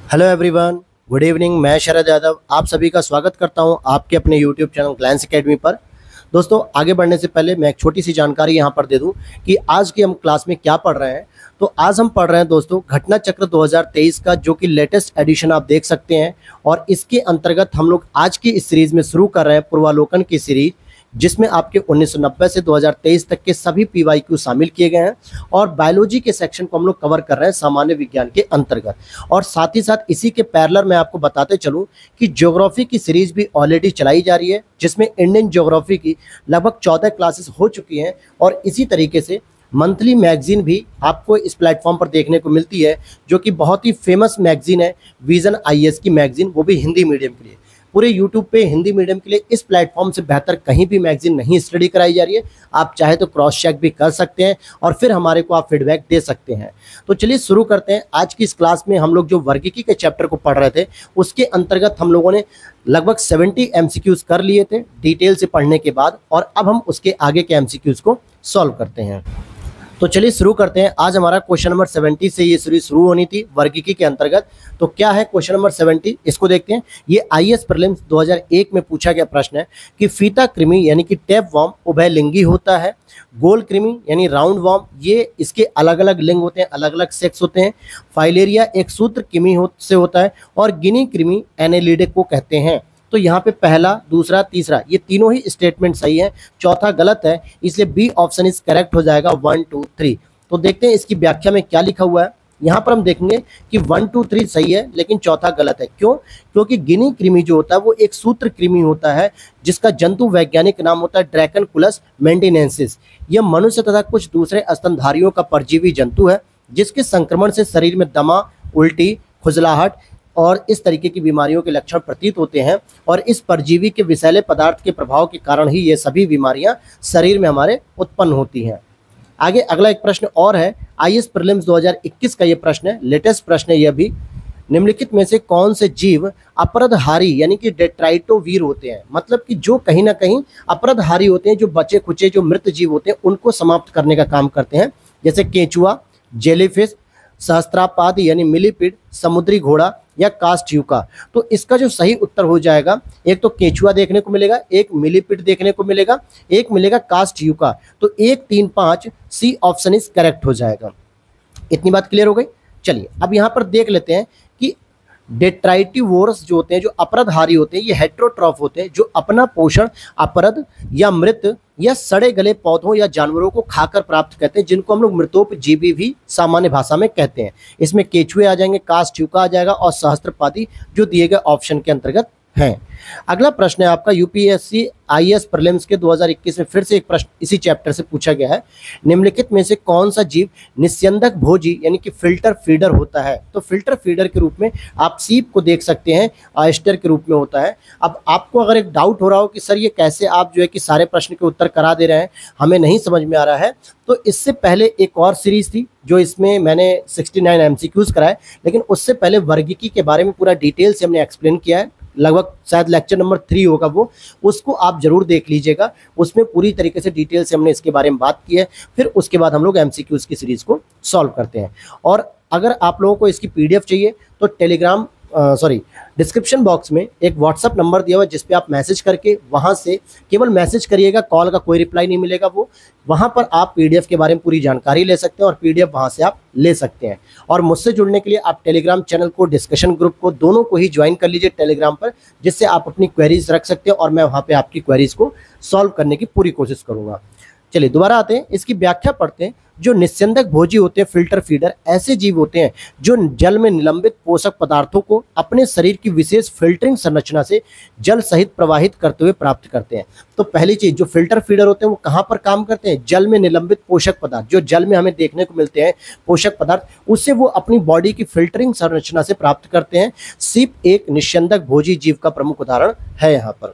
Hello everyone, good evening. मैं शरद यादव आप सभी का स्वागत करता हूं आपके अपने यूट्यूब चैनल ग्लैंस एकेडमी पर। दोस्तों, आगे बढ़ने से पहले मैं एक छोटी सी जानकारी यहां पर दे दूं कि आज की हम क्लास में क्या पढ़ रहे हैं। तो आज हम पढ़ रहे हैं दोस्तों घटना चक्र 2023 का, जो कि लेटेस्ट एडिशन आप देख सकते हैं। और इसके अंतर्गत हम लोग आज की इस सीरीज में शुरू कर रहे हैं पूर्वालोकन की सीरीज, जिसमें आपके 1990 से 2023 तक के सभी पीवाईक्यू शामिल किए गए हैं। और बायोलॉजी के सेक्शन को हम लोग कवर कर रहे हैं सामान्य विज्ञान के अंतर्गत। और साथ ही साथ इसी के पैरेलल मैं आपको बताते चलूं कि ज्योग्राफी की सीरीज भी ऑलरेडी चलाई जा रही है, जिसमें इंडियन ज्योग्राफी की लगभग 14 क्लासेस हो चुकी हैं। और इसी तरीके से मंथली मैगजीन भी आपको इस प्लेटफॉर्म पर देखने को मिलती है, जो कि बहुत ही फेमस मैगजीन है, विजन आईएएस की मैगजीन, वो भी हिंदी मीडियम के लिए। पूरे यूट्यूब पे हिंदी मीडियम के लिए इस प्लेटफॉर्म से बेहतर कहीं भी मैगजीन नहीं स्टडी कराई जा रही है। आप चाहे तो क्रॉस चेक भी कर सकते हैं और फिर हमारे को आप फीडबैक दे सकते हैं। तो चलिए शुरू करते हैं। आज की इस क्लास में हम लोग जो वर्गीकी के चैप्टर को पढ़ रहे थे, उसके अंतर्गत हम लोगों ने लगभग 70 एमसीक्यूज कर लिए थे डिटेल से पढ़ने के बाद, और अब हम उसके आगे के एमसीक्यूज को सॉल्व करते हैं। तो चलिए शुरू करते हैं। आज हमारा क्वेश्चन नंबर 70 से ये सीरीज शुरू होनी थी वर्गीकी के अंतर्गत। तो क्या है क्वेश्चन नंबर 70, इसको देखते हैं। ये आईएएस प्रीलिम्स 2001 में पूछा गया प्रश्न है कि फीता कृमि यानी कि टैप वॉर्म उभयलिंगी होता है। गोल कृमि यानी राउंड वॉर्म, ये इसके अलग अलग लिंग होते हैं, अलग अलग सेक्स होते हैं। फाइलेरिया एक सूत्र कृमि से होता है, और गिनी कृमि एनेलिडे को कहते हैं। तो यहाँ पे पहला, दूसरा, तीसरा ये तीनों ही स्टेटमेंट सही है, चौथा गलत है, इसलिए बी ऑप्शन इज करेक्ट हो जाएगा 1, 2, 3। तो देखते हैं इसकी व्याख्या में क्या लिखा हुआ है। यहाँ पर हम देखेंगे कि 1, 2, 3 सही है, लेकिन चौथा गलत है। क्यों? क्योंकि गिनी कृमि जो होता है वो एक सूत्र कृमि होता है, जिसका जंतु वैज्ञानिक नाम होता है ड्रैकनकुलस मेंटिनेंसिस। यह मनुष्य तथा कुछ दूसरे स्तनधारियों का परजीवी जंतु है, जिसके संक्रमण से शरीर में दमा, उल्टी, खुजलाहट और इस तरीके की बीमारियों के लक्षण प्रतीत होते हैं। और इस परजीवी के विषैले पदार्थ के प्रभाव के कारण ही ये सभी बीमारियां शरीर में हमारे उत्पन्न होती हैं। आगे अगला एक प्रश्न और है, आईएएस प्रीलिम्स 2021 का ये प्रश्न है, लेटेस्ट प्रश्न है यह भी। निम्नलिखित में से कौन से जीव अपरदहारी यानी कि डेट्राइटोवीर होते हैं? मतलब कि जो कहीं ना कहीं अपरदहारी होते हैं, जो बचे खुचे जो मृत जीव होते हैं उनको समाप्त करने का काम करते हैं, जैसे केंचुआ, जेलीफिश, सहस्त्रापाद यानी मिलीपीड, समुद्री घोड़ा या कास्टयूका। तो इसका जो सही उत्तर हो जाएगा, एक तो केंचुआ देखने को मिलेगा, एक मिलीपीड देखने को मिलेगा, एक मिलेगा कास्टयूका। तो 1, 3, 5 सी ऑप्शन इज करेक्ट हो जाएगा। इतनी बात क्लियर हो गई। चलिए अब यहाँ पर देख लेते हैं कि डेट्राइटिवोरस जो होते हैं, जो अपरदहारी होते हैं, ये हेट्रोट्रॉफ होते हैं, जो अपना पोषण अपरद या मृत या सड़े गले पौधों या जानवरों को खाकर प्राप्त करते हैं, जिनको हम लोग मृतोपजीवी भी सामान्य भाषा में कहते हैं। इसमें केचुए आ जाएंगे, कास्टयूका आ जाएगा, और सहस्त्रपादी जो दिए गए ऑप्शन के अंतर्गत हैं। अगला प्रश्न है आपका यूपीएससी आईएएस प्रीलिम्स के 2021 में फिर से एक प्रश्न इसी चैप्टर से पूछा गया है। निम्नलिखित में से कौन सा जीव निस्यंदक भोजी यानी कि फिल्टर फीडर होता है? तो फिल्टर फीडर के रूप में आप सीप को देख सकते हैं, ऑयस्टर के रूप में होता है। अब आपको अगर एक डाउट हो रहा हो कि सर ये कैसे आप जो है कि सारे प्रश्न के उत्तर करा दे रहे हैं, हमें नहीं समझ में आ रहा है, तो इससे पहले एक और सीरीज थी जो इसमें मैंने 69 एमसीक्यूज कराए, लेकिन उससे पहले वर्गीकी के बारे में पूरा डिटेल से हमने एक्सप्लेन किया है। लगभग शायद लेक्चर नंबर 3 होगा वो, उसको आप जरूर देख लीजिएगा। उसमें पूरी तरीके से डिटेल से हमने इसके बारे में बात की है। फिर उसके बाद हम लोग एमसीक्यूज की सीरीज को सॉल्व करते हैं। और अगर आप लोगों को इसकी पीडीएफ चाहिए तो टेलीग्राम डिस्क्रिप्शन बॉक्स में एक व्हाट्सअप नंबर दिया हुआ है, जिस पे आप मैसेज करके वहां से केवल मैसेज करिएगा, कॉल का कोई रिप्लाई नहीं मिलेगा। वो वहां पर आप पीडीएफ के बारे में पूरी जानकारी ले सकते हैं और पीडीएफ वहां से आप ले सकते हैं। और मुझसे जुड़ने के लिए आप टेलीग्राम चैनल को, डिस्कशन ग्रुप को, दोनों को ही ज्वाइन कर लीजिए टेलीग्राम पर, जिससे आप अपनी क्वेरीज रख सकते हैं और मैं वहां पे आपकी क्वेरीज को सॉल्व करने की पूरी कोशिश करूंगा। चलिए दोबारा आते हैं, इसकी व्याख्या पढ़ते हैं। जो निस्यंदक भोजी होते हैं, फिल्टर फीडर, ऐसे जीव होते हैं जो जल में निलंबित पोषक पदार्थों को अपने शरीर की विशेष फिल्टरिंग संरचना से जल सहित प्रवाहित करते हुए प्राप्त करते हैं। तो पहली चीज, जो फिल्टर फीडर होते हैं वो कहाँ पर काम करते हैं? जल में निलंबित पोषक पदार्थ, जो जल में हमें देखने को मिलते हैं पोषक पदार्थ, उससे वो अपनी बॉडी की फिल्टरिंग संरचना से प्राप्त करते हैं। सीप एक निस्यंदक भोजी जीव का प्रमुख उदाहरण है यहाँ पर।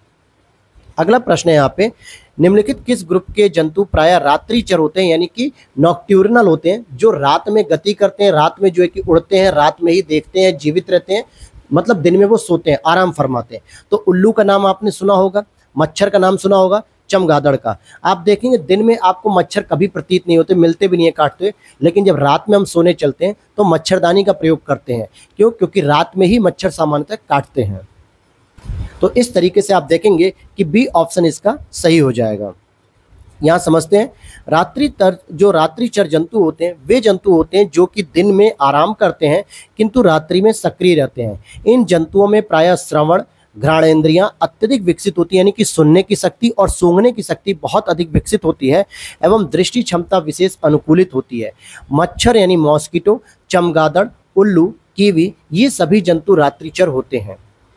अगला प्रश्न है यहाँ पे, निम्नलिखित किस ग्रुप के जंतु प्रायः रात्रिचर होते हैं यानी कि नॉक्ट्यूर्नल होते हैं, जो रात में गति करते हैं, रात में जो है कि उड़ते हैं, रात में ही देखते हैं, जीवित रहते हैं, मतलब दिन में वो सोते हैं, आराम फरमाते हैं। तो उल्लू का नाम आपने सुना होगा, मच्छर का नाम सुना होगा, चमगादड़ का। आप देखेंगे दिन में आपको मच्छर कभी प्रतीत नहीं होते, मिलते भी नहीं है काटते हुए, लेकिन जब रात में हम सोने चलते हैं तो मच्छरदानी का प्रयोग करते हैं। क्यों? क्योंकि रात में ही मच्छर सामान्यतः काटते हैं। तो इस तरीके से आप देखेंगे कि बी ऑप्शन इसका सही हो जाएगा। यहाँ समझते हैं, जो रात्रिचर जंतु होते हैं वे जंतु होते हैं जो कि दिन में आराम करते हैं किंतु रात्रि में सक्रिय रहते हैं। इन जंतुओं में प्रायः श्रवण, घ्राणेंद्रियां अत्यधिक विकसित होती है, यानी कि सुनने की शक्ति और सूंघने की शक्ति बहुत अधिक विकसित होती है एवं दृष्टि क्षमता विशेष अनुकूलित होती है। मच्छर यानी मॉस्किटो, चमगादड़, उल्लू, कीवी ये सभी जंतु रात्रिचर होते हैं।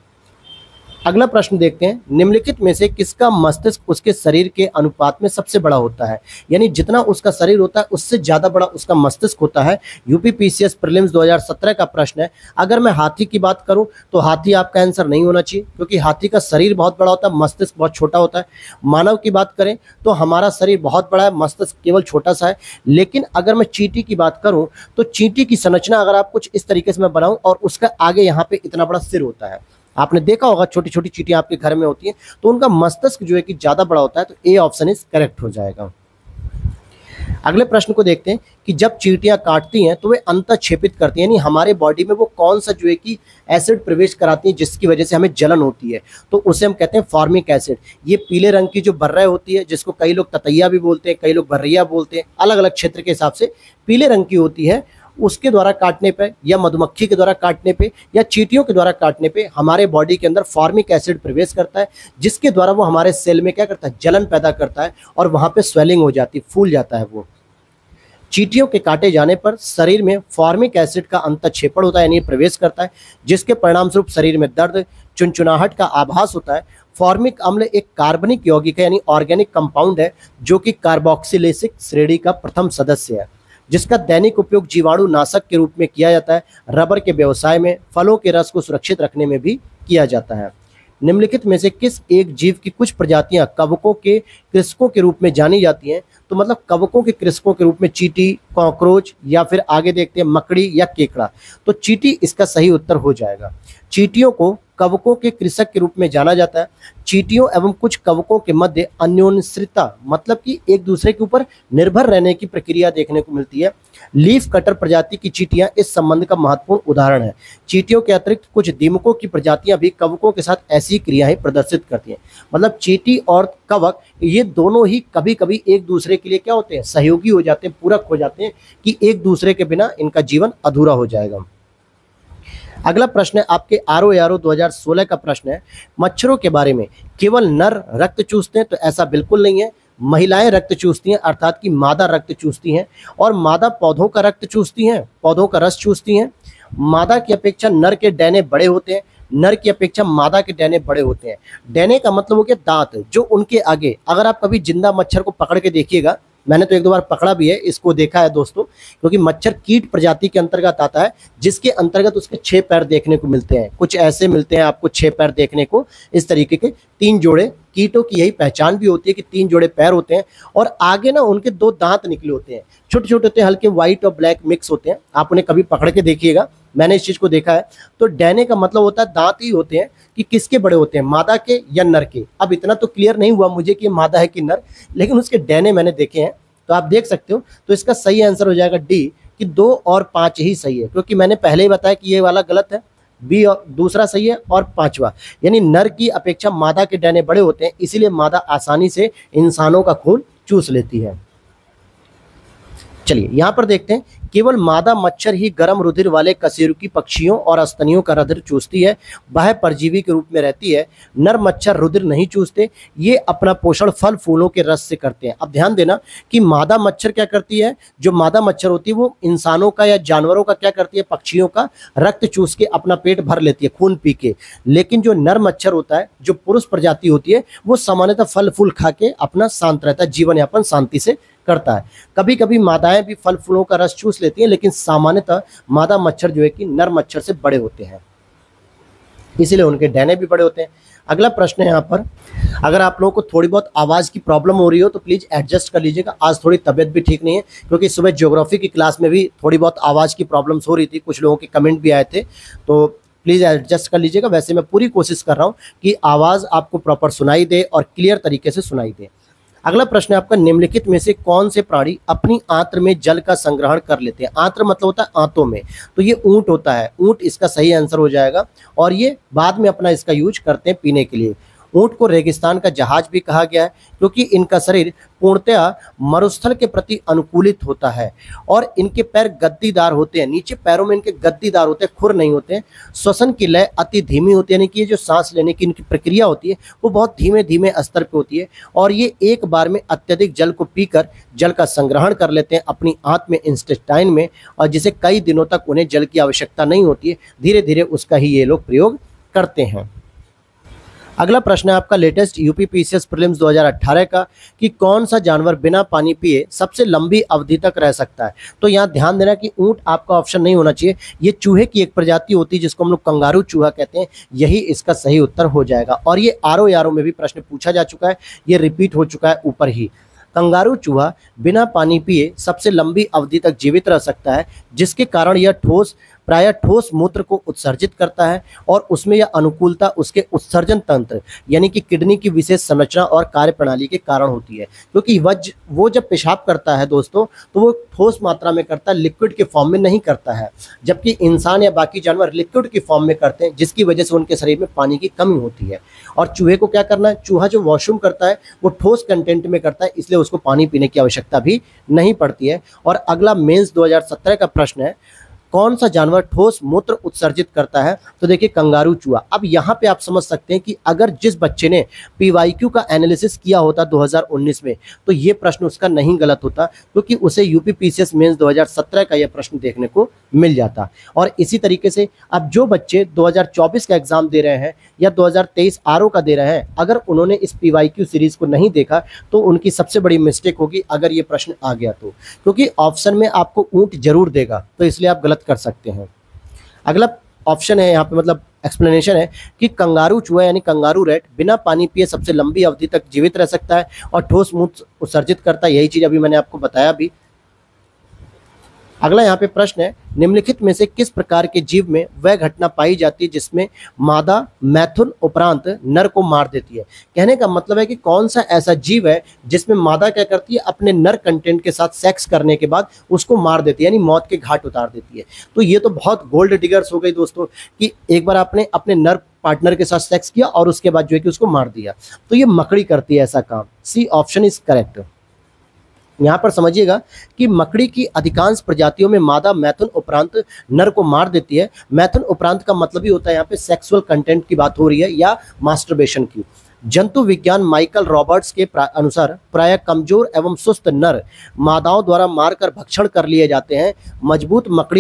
अगला प्रश्न देखते हैं, निम्नलिखित में से किसका मस्तिष्क उसके शरीर के अनुपात में सबसे बड़ा होता है? यानी जितना उसका शरीर होता है उससे ज़्यादा बड़ा उसका मस्तिष्क होता है। यूपीपीसीएस प्रीलिम्स 2017 का प्रश्न है। अगर मैं हाथी की बात करूं तो हाथी आपका आंसर नहीं होना चाहिए, क्योंकि हाथी का शरीर बहुत बड़ा होता है, मस्तिष्क बहुत छोटा होता है। मानव की बात करें तो हमारा शरीर बहुत बड़ा है, मस्तिष्क केवल छोटा सा है। लेकिन अगर मैं चींटी की बात करूँ तो चींटी की संरचना अगर आप कुछ इस तरीके से मैं बनाऊँ और उसका आगे यहाँ पे इतना बड़ा सिर होता है। आपने देखा होगा छोटी छोटी चींटियां आपके घर में होती हैं, तो उनका मस्तिष्क जो है कि ज्यादा बड़ा होता है। तो ए ऑप्शन इज करेक्ट हो जाएगा। अगले प्रश्न को देखते हैं कि जब चींटियां काटती हैं तो वे अंतःक्षेपित करती हैं, यानी हमारे बॉडी में वो कौन सा जो है कि एसिड प्रवेश कराती हैं जिसकी वजह से हमें जलन होती है, तो उसे हम कहते हैं फॉर्मिक एसिड। ये पीले रंग की जो बर्रा होती है, जिसको कई लोग ततैया भी बोलते हैं, कई लोग बर्रिया बोलते हैं, अलग अलग क्षेत्र के हिसाब से पीले रंग की होती है, उसके द्वारा काटने पे या मधुमक्खी के द्वारा काटने पे या चींटियों के द्वारा काटने पे हमारे बॉडी के अंदर फॉर्मिक एसिड प्रवेश करता है, जिसके द्वारा वो हमारे सेल में क्या करता है, जलन पैदा करता है और वहाँ पे स्वेलिंग हो जाती है, फूल जाता है। वो चींटियों के काटे जाने पर शरीर में फॉर्मिक एसिड का अंतःक्षेपण होता है, यानी प्रवेश करता है, जिसके परिणाम स्वरूप शरीर में दर्द, चुनचुनाहट का आभास होता है। फॉर्मिक अम्ल एक कार्बनिक यौगिक है, यानी ऑर्गेनिक कंपाउंड है, जो कि कार्बोक्सिलेसिक श्रेणी का प्रथम सदस्य है, जिसका दैनिक उपयोग जीवाणु नाशक के रूप में किया जाता है। रबर के व्यवसाय में, फलों के रस को सुरक्षित रखने में भी किया जाता है। निम्नलिखित में से किस एक जीव की कुछ प्रजातियां कवकों के कृषकों के रूप में जानी जाती हैं? तो मतलब कवकों के कृषकों के रूप में चींटी, कॉकरोच या फिर आगे देखते हैं मकड़ी या केकड़ा। तो चींटी इसका सही उत्तर हो जाएगा। चींटियों को कवकों के कृषक के रूप में जाना जाता है। चींटियों एवं कुछ कवकों के मध्य अन्योन्यश्रिता मतलब कि एक दूसरे के ऊपर निर्भर रहने की प्रक्रिया देखने को मिलती है। लीफ कटर प्रजाति की चींटियां इस संबंध का महत्वपूर्ण उदाहरण है। चींटियों के अतिरिक्त कुछ दीमकों की प्रजातियां भी कवकों के साथ ऐसी क्रियाएं प्रदर्शित करती हैं। मतलब चींटी और कवक ये दोनों ही कभी कभी एक दूसरे के लिए क्या होते हैं, सहयोगी हो जाते हैं, पूरक हो जाते हैं, कि एक दूसरे के बिना इनका जीवन अधूरा हो जाएगा। अगला प्रश्न है आपके आरओ 2016 का प्रश्न है, मच्छरों के बारे में केवल नर रक्त चूसते हैं? तो ऐसा बिल्कुल नहीं है। महिलाएं रक्त चूसती हैं, अर्थात कि मादा रक्त चूसती हैं, और मादा पौधों का रक्त चूसती हैं, पौधों का रस चूसती हैं। मादा की अपेक्षा नर के डैने बड़े होते हैं, नर की अपेक्षा मादा के डैने बड़े होते हैं। डैने का मतलब हो गया दांत, जो उनके आगे, अगर आप कभी जिंदा मच्छर को पकड़ के देखिएगा, मैंने तो एक दो बार पकड़ा भी है, इसको देखा है दोस्तों, क्योंकि मच्छर कीट प्रजाति के अंतर्गत आता है, जिसके अंतर्गत उसके 6 पैर देखने को मिलते हैं। कुछ ऐसे मिलते हैं आपको 6 पैर देखने को, इस तरीके के 3 जोड़े। कीटों की यही पहचान भी होती है कि 3 जोड़े पैर होते हैं और आगे ना उनके 2 दांत निकले होते हैं, छोटे छोटे होते हैं, हल्के व्हाइट और ब्लैक मिक्स होते हैं। आप उन्हें कभी पकड़ के देखिएगा, मैंने इस चीज़ को देखा है। तो डैने का मतलब होता है दांत ही होते हैं, कि किसके बड़े होते हैं, मादा के या नर के। अब इतना तो क्लियर नहीं हुआ मुझे कि मादा है कि नर, लेकिन उसके डैने मैंने देखे हैं, तो आप देख सकते हो। तो इसका सही आंसर हो जाएगा डी, कि 2 और 5 ही सही है, क्योंकि मैंने पहले ही बताया कि ये वाला गलत है, बी और दूसरा सही है और 5वां, यानी नर की अपेक्षा मादा के डैने बड़े होते हैं, इसीलिए मादा आसानी से इंसानों का खून चूस लेती है। चलिए यहाँ पर देखते हैं, केवल मादा मच्छर ही गर्म रुधिर वाले कशेरुकी पक्षियों और स्तनियों का रुधिर चूसती है, वह परजीवी के रूप में रहती है। नर मच्छर रुधिर नहीं चूसते, ये अपना पोषण फल फूलों के रस से करते हैं। अब ध्यान देना कि मादा मच्छर क्या करती है, जो मादा मच्छर होती है वो इंसानों का या जानवरों का क्या करती है, पक्षियों का रक्त चूस के अपना पेट भर लेती है खून पी के। लेकिन जो नर मच्छर होता है, जो पुरुष प्रजाति होती है, वो सामान्यतः फल फूल खा के अपना शांत रहता है, जीवन यापन शांति से करता है। कभी कभी मादाएं भी फल फूलों का रस चूस लेती हैं, लेकिन सामान्यतः मादा मच्छर जो है कि नर मच्छर से बड़े होते हैं, इसीलिए उनके डैने भी बड़े होते हैं। अगला प्रश्न है यहाँ पर, अगर आप लोगों को थोड़ी बहुत आवाज़ की प्रॉब्लम हो रही हो तो प्लीज़ एडजस्ट कर लीजिएगा। आज थोड़ी तबीयत भी ठीक नहीं है, क्योंकि सुबह ज्योग्राफी की क्लास में भी थोड़ी बहुत आवाज़ की प्रॉब्लम्स हो रही थी, कुछ लोगों के कमेंट भी आए थे, तो प्लीज़ एडजस्ट कर लीजिएगा। वैसे मैं पूरी कोशिश कर रहा हूँ कि आवाज़ आपको प्रॉपर सुनाई दे और क्लियर तरीके से सुनाई दे। अगला प्रश्न है आपका, निम्नलिखित में से कौन से प्राणी अपनी आंत्र में जल का संग्रहण कर लेते हैं? आंत्र मतलब होता है आंतों में, तो ये ऊंट होता है। ऊंट इसका सही आंसर हो जाएगा और ये बाद में अपना इसका यूज करते हैं पीने के लिए। ऊंट को रेगिस्तान का जहाज भी कहा गया है क्योंकि इनका शरीर पूर्णतया मरुस्थल के प्रति अनुकूलित होता है और इनके पैर गद्दीदार होते हैं। नीचे पैरों में इनके गद्दीदार होते हैं, खुर नहीं होते हैं। श्वसन की लय अति धीमी होती है, यानी कि ये जो सांस लेने की इनकी प्रक्रिया होती है वो बहुत धीमे धीमे स्तर पे होती है और ये एक बार में अत्यधिक जल को पीकर जल का संग्रहण कर लेते हैं अपनी आंत में, इंटेस्टाइन में, और जिसे कई दिनों तक उन्हें जल की आवश्यकता नहीं होती है। धीरे धीरे उसका ही ये लोग प्रयोग करते हैं। अगला प्रश्न है आपका, लेटेस्ट यूपीपीसीएस प्रीलिम्स 2018 का, कि कौन सा जानवर बिना पानी पिए सबसे लंबी अवधि तक रह सकता है? तो यहाँ ध्यान देना कि ऊंट आपका ऑप्शन नहीं होना चाहिए। ये चूहे की एक प्रजाति होती है जिसको हम लोग कंगारू चूहा कहते हैं, यही इसका सही उत्तर हो जाएगा। और ये आरो यारो में भी प्रश्न पूछा जा चुका है, ये रिपीट हो चुका है ऊपर ही। कंगारू चूहा बिना पानी पिए सबसे लंबी अवधि तक जीवित रह सकता है, जिसके कारण यह प्रायः ठोस मूत्र को उत्सर्जित करता है और उसमें यह अनुकूलता उसके उत्सर्जन तंत्र यानी कि किडनी की विशेष संरचना और कार्यप्रणाली के कारण होती है। क्योंकि वो जब पेशाब करता है दोस्तों तो वो ठोस मात्रा में करता है, लिक्विड के फॉर्म में नहीं करता है, जबकि इंसान या बाकी जानवर लिक्विड की फॉर्म में करते हैं, जिसकी वजह से उनके शरीर में पानी की कमी होती है। और चूहे को क्या करना है, चूहा जो वॉशरूम करता है वो ठोस कंटेंट में करता है, इसलिए उसको पानी पीने की आवश्यकता भी नहीं पड़ती है। और अगला मेंस 2017 का प्रश्न है, कौन सा जानवर ठोस मूत्र उत्सर्जित करता है? तो देखिए कंगारू चूहा। अब यहाँ पे आप समझ सकते हैं कि अगर जिस बच्चे ने पीवाईक्यू का एनालिसिस किया होता 2019 में तो ये प्रश्न उसका नहीं गलत होता, क्योंकि उसे यूपीपीसीएस मेंस 2017 का यह प्रश्न देखने को मिल जाता। और इसी तरीके से अब जो बच्चे 2024 का एग्जाम दे रहे हैं या 2023 आरओ का दे रहे हैं, अगर उन्होंने इस पीवाईक्यू सीरीज को नहीं देखा तो उनकी सबसे बड़ी मिस्टेक होगी अगर ये प्रश्न आ गया तो, क्योंकि ऑप्शन में आपको ऊंट जरूर देगा, तो इसलिए आप गलत कर सकते हैं। अगला ऑप्शन है यहाँ पे, मतलब एक्सप्लेनेशन है कि कंगारू चूहा यानी कंगारू रैट बिना पानी पिए सबसे लंबी अवधि तक जीवित रह सकता है और ठोस मूत्र उत्सर्जित करता है। यही चीज अभी मैंने आपको बताया भी। अगला यहाँ पे प्रश्न है, निम्नलिखित में से किस प्रकार के जीव में वह घटना पाई जाती है जिसमें मादा मैथुन उपरांत नर को मार देती है? कहने का मतलब है कि कौन सा ऐसा जीव है जिसमें मादा क्या करती है, अपने नर कंटेंट के साथ सेक्स करने के बाद उसको मार देती है, यानी मौत के घाट उतार देती है। तो ये तो बहुत गोल्ड डिगर्स हो गई दोस्तों कि एक बार आपने अपने नर पार्टनर के साथ सेक्स किया और उसके बाद जो है कि उसको मार दिया। तो ये मकड़ी करती है ऐसा काम। C option is correct. यहाँ पर समझिएगा कि मकड़ी की अधिकांश प्रजातियों में मादा मैथुन उपरांत नर को मार देती है। मैथुन उपरांत का मतलब ही होता है यहाँ पे सेक्सुअल कंटेंट की बात हो रही है या मास्टरबेशन की। जंतु विज्ञान माइकल रॉबर्ट्स के अनुसार प्रायः कमजोर एवं सुस्त नर मादाओं द्वारा मारकर भक्षण कर लिए जाते हैं। मजबूत मकड़ी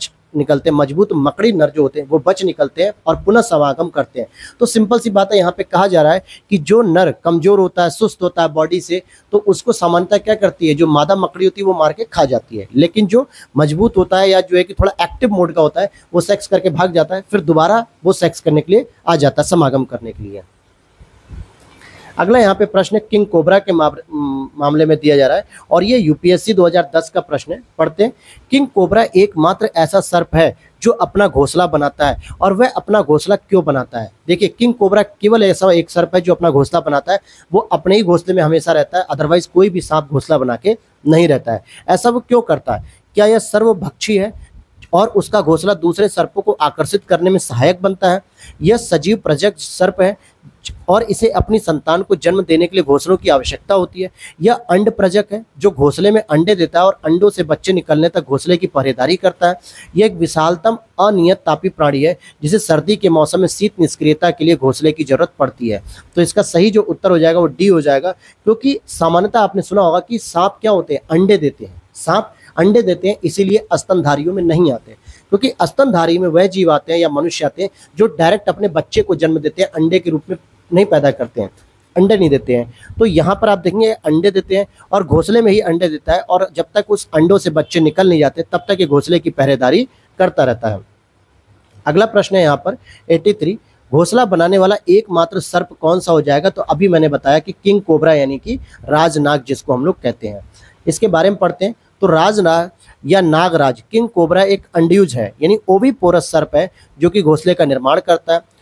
नर जो होते हैं वो बच निकलते हैं और पुनः समागम करते हैं। तो सिंपल सी बात है, यहाँ पे कहा जा रहा है कि जो नर कमजोर होता है, सुस्त होता है बॉडी से, तो उसको सामान्यतः क्या करती है, जो मादा मकड़ी होती है वो मार के खा जाती है। लेकिन जो मजबूत होता है या जो है कि थोड़ा एक्टिव मोड का होता है वो सेक्स करके भाग जाता है, फिर दोबारा वो सेक्स करने के लिए आ जाता है, समागम करने के लिए। अगला यहाँ पे प्रश्न किंग कोबरा के मामले में दिया जा रहा है और ये यूपीएससी 2010 का प्रश्न है। पढ़ते हैं, किंग कोबरा एकमात्र ऐसा सर्प है जो अपना घोंसला बनाता है और वह अपना घोंसला क्यों बनाता है? देखिए, किंग कोबरा केवल ऐसा एक सर्प है जो अपना घोंसला बनाता है, वो अपने ही घोंसले में हमेशा रहता है, अदरवाइज कोई भी सांप घोंसला बना के नहीं रहता है। ऐसा वो क्यों करता है? क्या यह सर्वभक्षी है और उसका घोंसला दूसरे सर्पों को आकर्षित करने में सहायक बनता है? यह सजीव प्रजनक सर्प है और इसे अपनी संतान को जन्म देने के लिए घोंसलों की आवश्यकता होती है। यह अंड प्रजक है जो घोंसले में अंडे देता है और अंडों से बच्चे निकलने तक घोंसले की पहरेदारी करता है। यह एक विशालतम अनियत तापी प्राणी है जिसे सर्दी के मौसम में शीत निष्क्रियता के लिए घोंसले की जरूरत पड़ती है। तो इसका सही जो उत्तर हो जाएगा वो डी हो जाएगा, क्योंकि सामान्यतः आपने सुना होगा कि सांप क्या होते हैं, अंडे देते हैं। सांप अंडे देते हैं, इसीलिए स्तनधारियों में नहीं आते, क्योंकि स्तनधारी में वह जीव आते हैं या मनुष्य आते हैं जो डायरेक्ट अपने बच्चे को जन्म देते हैं, अंडे के रूप में नहीं पैदा करते हैं, अंडे नहीं देते हैं। तो यहाँ पर आप देखेंगे अंडे देते हैं और घोंसले में ही अंडे देता है, और जब तक उस अंडों से बच्चे निकल नहीं जाते तब तक ये घोंसले की पहरेदारी करता रहता है। अगला प्रश्न है यहाँ पर 83, घोंसला बनाने वाला एकमात्र सर्प कौन सा हो जाएगा? तो अभी मैंने बताया कि किंग कोबरा यानी कि राजनाग जिसको हम लोग कहते हैं। इसके बारे में पढ़ते हैं। तो राजनाग या नागराज किंग कोबरा एक अंड्यूज है, यानी ओविपोरस सर्प है जो कि घोंसले का निर्माण करता है।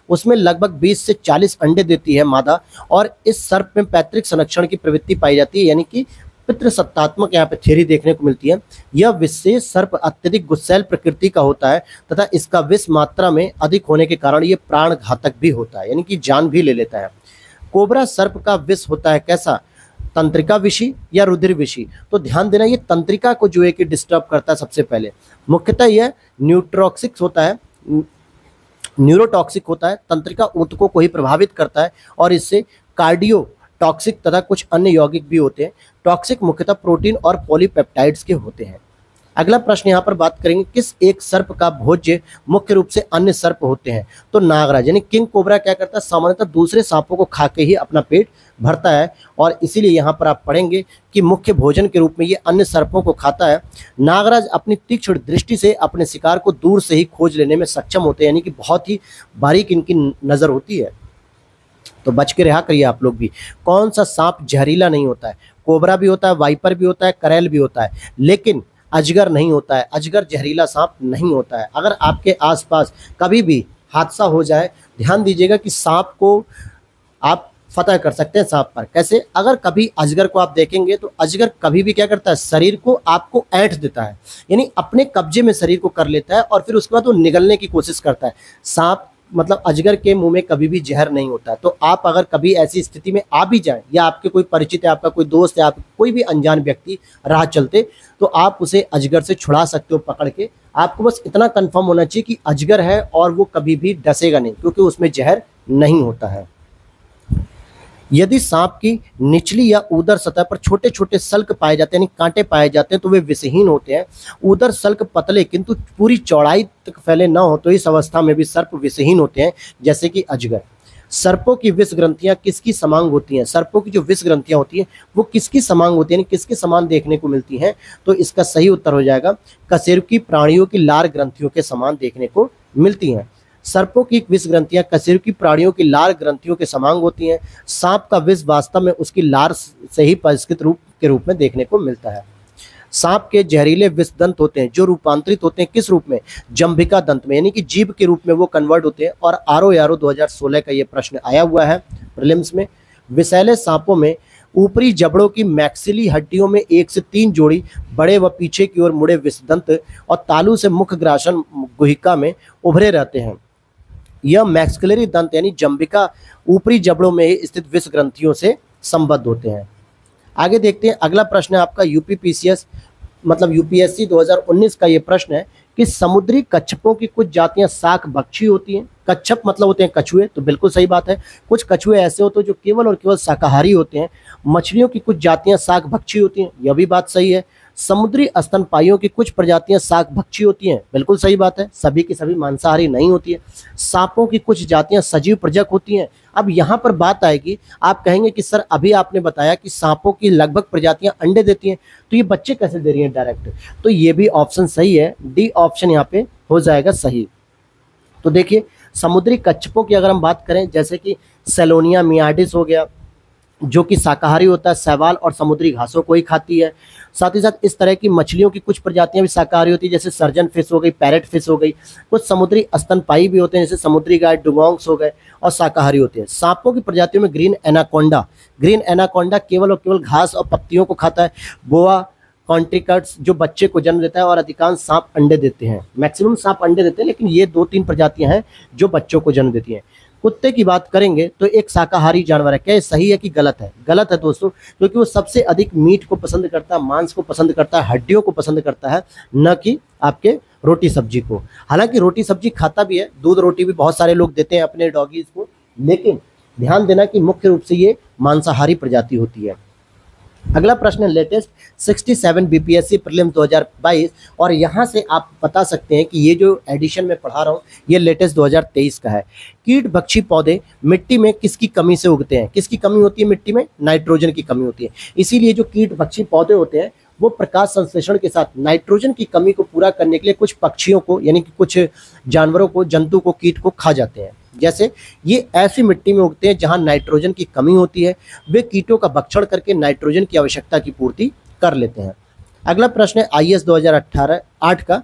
उसमें लगभग 20 से 40 अंडे देती है मादा, और इस सर्प में पैतृक संरक्षण की प्रवृत्ति पाई जाती है, यानी कि पितृसत्तात्मक यहाँ पे थ्योरी देखने को मिलती है। यह विशेष सर्प अत्यधिक गुस्सैल प्रकृति का होता है तथा इसका विष मात्रा में अधिक होने के कारण ये प्राण घातक भी होता है, यानी कि जान भी ले लेता है। कोबरा सर्प का विष होता है कैसा? तंत्रिका विषी या रुधिर विषी? तो ध्यान देना, ये तंत्रिका को जो है कि डिस्टर्ब करता है सबसे पहले। मुख्यतः यह न्यूरोटॉक्सिक होता है, तंत्रिका ऊतकों को ही प्रभावित करता है और इससे कार्डियो टॉक्सिक तथा कुछ अन्य यौगिक भी होते हैं। टॉक्सिक मुख्यतः प्रोटीन और पॉलीपेप्टाइड्स के होते हैं। अगला प्रश्न यहाँ पर बात करेंगे, किस एक सर्प का भोज्य मुख्य रूप से अन्य सर्प होते हैं? तो नागराज यानी किंग कोबरा क्या करता है? सामान्यतः दूसरे सांपों को खा के ही अपना पेट भरता है, और इसीलिए यहाँ पर आप पढ़ेंगे कि मुख्य भोजन के रूप में ये अन्य सर्पों को खाता है। नागराज अपनी तीक्ष्ण दृष्टि से अपने शिकार को दूर से ही खोज लेने में सक्षम होते हैं, यानी कि बहुत ही बारीक इनकी नज़र होती है, तो बच के रहा करिए आप लोग भी। कौन सा सांप जहरीला नहीं होता है? कोबरा भी होता है, वाइपर भी होता है, करेल भी होता है, लेकिन अजगर नहीं होता है। अजगर जहरीला सांप नहीं होता है। अगर आपके आसपास कभी भी हादसा हो जाए, ध्यान दीजिएगा कि सांप को आप फतह कर सकते हैं सांप पर। कैसे? अगर कभी अजगर को आप देखेंगे तो अजगर कभी भी क्या करता है? शरीर को आपको ऐंठ देता है, यानी अपने कब्जे में शरीर को कर लेता है और फिर उसके बाद वो निगलने की कोशिश करता है। सांप मतलब अजगर के मुंह में कभी भी जहर नहीं होता है। तो आप अगर कभी ऐसी स्थिति में आ भी जाएं, या आपके कोई परिचित है, आपका कोई दोस्त है, आप कोई भी अनजान व्यक्ति राह चलते, तो आप उसे अजगर से छुड़ा सकते हो पकड़ के। आपको बस इतना कंफर्म होना चाहिए कि अजगर है और वो कभी भी डसेगा नहीं, क्योंकि उसमें जहर नहीं होता है। यदि सांप की निचली या उदर सतह पर छोटे छोटे सल्क पाए जाते हैं, यानी कांटे पाए जाते हैं, तो वे विषहीन होते हैं। उदर सल्क पतले किंतु पूरी चौड़ाई तक फैले न हो तो इस अवस्था में भी सर्प विषहीन होते हैं, जैसे कि अजगर। सर्पों की विष ग्रंथियां किसकी समान होती हैं? सर्पों की जो विष ग्रंथियां होती हैं वो किसकी समान होती हैं, किसके समान देखने को मिलती हैं? तो इसका सही उत्तर हो जाएगा कशेरुकी प्राणियों की लार ग्रंथियों के समान देखने को मिलती हैं। सर्पों की विष ग्रंथियां कशेरुकी प्राणियों की लार ग्रंथियों के समान होती हैं। सांप का विष वास्तव में उसकी लार से ही परिष्कृत रूप के रूप में देखने को मिलता है। सांप के जहरीले विष दंत होते हैं, जो रूपांतरित होते हैं किस रूप में? जंभिका दंत में, यानी कि जीभ के रूप में वो कन्वर्ट होते हैं। और आरो यारो 2016 का ये प्रश्न आया हुआ है प्रीलिम्स में। विषैले सांपों में ऊपरी जबड़ों की मैक्सिली हड्डियों में 1 से 3 जोड़ी बड़े व पीछे की ओर मुड़े विषदंत और तालू से मुख ग्रासन गुहिका में उभरे रहते हैं। यह मैक्सिलरी दंत यानी जंभिका ऊपरी जबड़ों में स्थित विष ग्रंथियों से संबद्ध होते हैं। आगे देखते हैं, अगला प्रश्न है आपका यूपीपीसीएस मतलब यूपीएससी 2019 का ये प्रश्न है कि समुद्री कच्छपों की कुछ जातियां शाक भक्षी होती हैं। कच्छप मतलब होते हैं कछुए, तो बिल्कुल सही बात है। कुछ कछुए ऐसे होते हैं जो केवल और केवल शाकाहारी होते हैं। मछलियों की कुछ जातियां शाक भक्षी होती हैं, यह भी बात सही है। समुद्री स्तनपाइयों की कुछ प्रजातियां शाक भक्षी होती हैं, बिल्कुल सही बात है। सभी की सभी मांसाहारी नहीं होती है। सांपों की कुछ जातियां सजीव प्रजक होती हैं। अब यहाँ पर बात आएगी, आप कहेंगे कि सर अभी आपने बताया कि सांपों की लगभग प्रजातियां अंडे देती हैं, तो ये बच्चे कैसे दे रही हैं डायरेक्ट? तो ये भी ऑप्शन सही है, डी ऑप्शन यहाँ पे हो जाएगा सही। तो देखिए, समुद्री कच्छपों की अगर हम बात करें, जैसे कि सेलोनिया मियाडिस हो गया, जो कि शाकाहारी होता है, शैवाल और समुद्री घासों को ही खाती है। साथ ही साथ इस तरह की मछलियों की कुछ प्रजातियां भी शाकाहारी होती है, जैसे सर्जन फिश हो गई, पैरेट फिश हो गई। कुछ समुद्री स्तनपाई भी होते हैं, जैसे समुद्री गाय, डुगोंग्स हो गए, और शाकाहारी होते हैं। सांपों की प्रजातियों में ग्रीन एनाकोंडा केवल और केवल घास और पत्तियों को खाता है। बोआ कॉन्ट्रिकट्स जो बच्चे को जन्म देता है, और अधिकांश सांप अंडे देते हैं। मैक्सिमम सांप अंडे देते हैं, लेकिन ये 2-3 प्रजातियां हैं जो बच्चों को जन्म देती हैं। कुत्ते की बात करेंगे तो एक शाकाहारी जानवर है। क्या ये सही है कि गलत है? गलत है दोस्तों, क्योंकि वो सबसे अधिक मीट को पसंद करता है, मांस को पसंद करता है, हड्डियों को पसंद करता है, न कि आपके रोटी सब्जी को। हालांकि रोटी सब्जी खाता भी है, दूध रोटी भी बहुत सारे लोग देते हैं अपने डॉगीज को, लेकिन ध्यान देना कि मुख्य रूप से ये मांसाहारी प्रजाति होती है। अगला प्रश्न है लेटेस्ट 67 बीपीएससी प्रीलिम्स 2022, और यहाँ से आप बता सकते हैं कि ये जो एडिशन में पढ़ा रहा हूँ ये लेटेस्ट 2023 का है। कीट भक्षी पौधे मिट्टी में किसकी कमी से उगते हैं? किसकी कमी होती है मिट्टी में? नाइट्रोजन की कमी होती है। इसीलिए जो कीट भक्षी पौधे होते हैं वो प्रकाश संश्लेषण के साथ नाइट्रोजन की कमी को पूरा करने के लिए कुछ पक्षियों को, यानी कि कुछ जानवरों को, जंतु को, कीट को खा जाते हैं। जैसे ये ऐसी मिट्टी में उगते हैं जहां नाइट्रोजन की कमी होती है, वे कीटों का भक्षण करके नाइट्रोजन की आवश्यकता की पूर्ति कर लेते हैं। अगला प्रश्न है आईएएस 2018 का,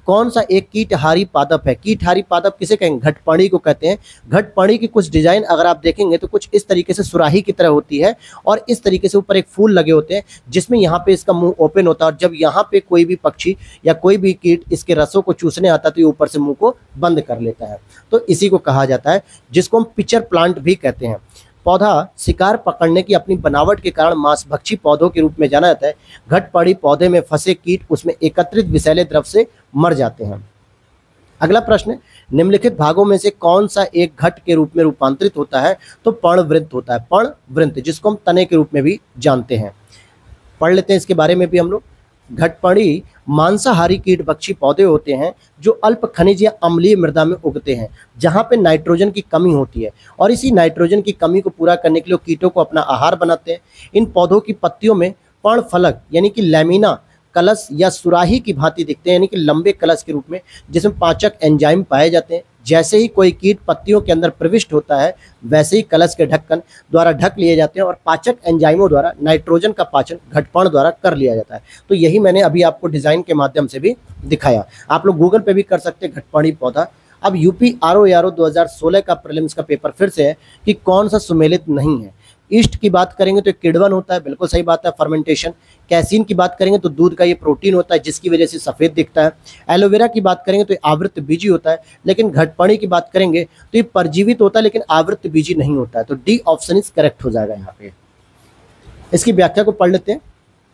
कौन सा एक कीटहारी पादप है। कीटहारी पादप किसे कहेंगे, घटपाणी को कहते हैं। घटपाणी की कुछ डिजाइन अगर आप देखेंगे तो कुछ इस तरीके से सुराही की तरह होती है और इस तरीके से ऊपर एक फूल लगे होते हैं जिसमें यहाँ पे इसका मुंह ओपन होता है और जब यहाँ पे कोई भी पक्षी या कोई भी कीट इसके रसों को चूसने आता है तो ये ऊपर से मुंह को बंद कर लेता है। तो इसी को कहा जाता है, जिसको हम पिचर प्लांट भी कहते हैं। पौधा शिकार पकड़ने की अपनी बनावट के कारण मांसभक्षी पौधों के रूप में जाना जाता है। घटपाणी पौधे में फंसे कीट उसमें एकत्रित विषैले द्रव से मर जाते हैं। अगला प्रश्न, निम्नलिखित भागों में से कौन सा एक घट के रूप में रूपांतरित होता है, तो पर्णवृंत होता है। पर्णवृंत जिसको हम तने के रूप में भी जानते हैं। पढ़ लेते हैं इसके बारे में भी हम लोग। घटपाणी मांसाहारी कीटभक्षी पौधे होते हैं जो अल्प खनिज या अम्लीय मृदा में उगते हैं जहां पे नाइट्रोजन की कमी होती है और इसी नाइट्रोजन की कमी को पूरा करने के लिए कीटों को अपना आहार बनाते हैं। इन पौधों की पत्तियों में पर्णफलक यानी कि लैमिना कलश या सुराही की भांति दिखते हैं, यानी कि लंबे कलश के रूप में, जिसमें पाचक एंजाइम पाए जाते हैं। जैसे ही कोई कीट पत्तियों के अंदर प्रविष्ट होता है वैसे ही कलश के ढक्कन द्वारा ढक लिए जाते हैं और पाचक एंजाइमों द्वारा नाइट्रोजन का पाचन घटपाण द्वारा कर लिया जाता है। तो यही मैंने अभी आपको डिजाइन के माध्यम से भी दिखाया। आप लोग गूगल पे भी कर सकते हैं घटपाणी पौधा। अब यूपी आरओ 2016 का प्रीलिम्स का पेपर फिर से है कि कौन सा सुमेलित नहीं है। ईस्ट की बात करेंगे तो किडवन होता है, बिल्कुल सही बात है, फर्मेंटेशन। कैसीन की बात करेंगे तो दूध का ये प्रोटीन होता है जिसकी वजह से सफ़ेद दिखता है। एलोवेरा की बात करेंगे तो ये आवृत्त बीजी होता है, लेकिन घटपाणी की बात करेंगे तो ये परजीवित होता है लेकिन आवृत्त बीजी नहीं होता है। तो डी ऑप्शन इज करेक्ट हो जाएगा यहाँ पे। इसकी व्याख्या को पढ़ लेते हैं।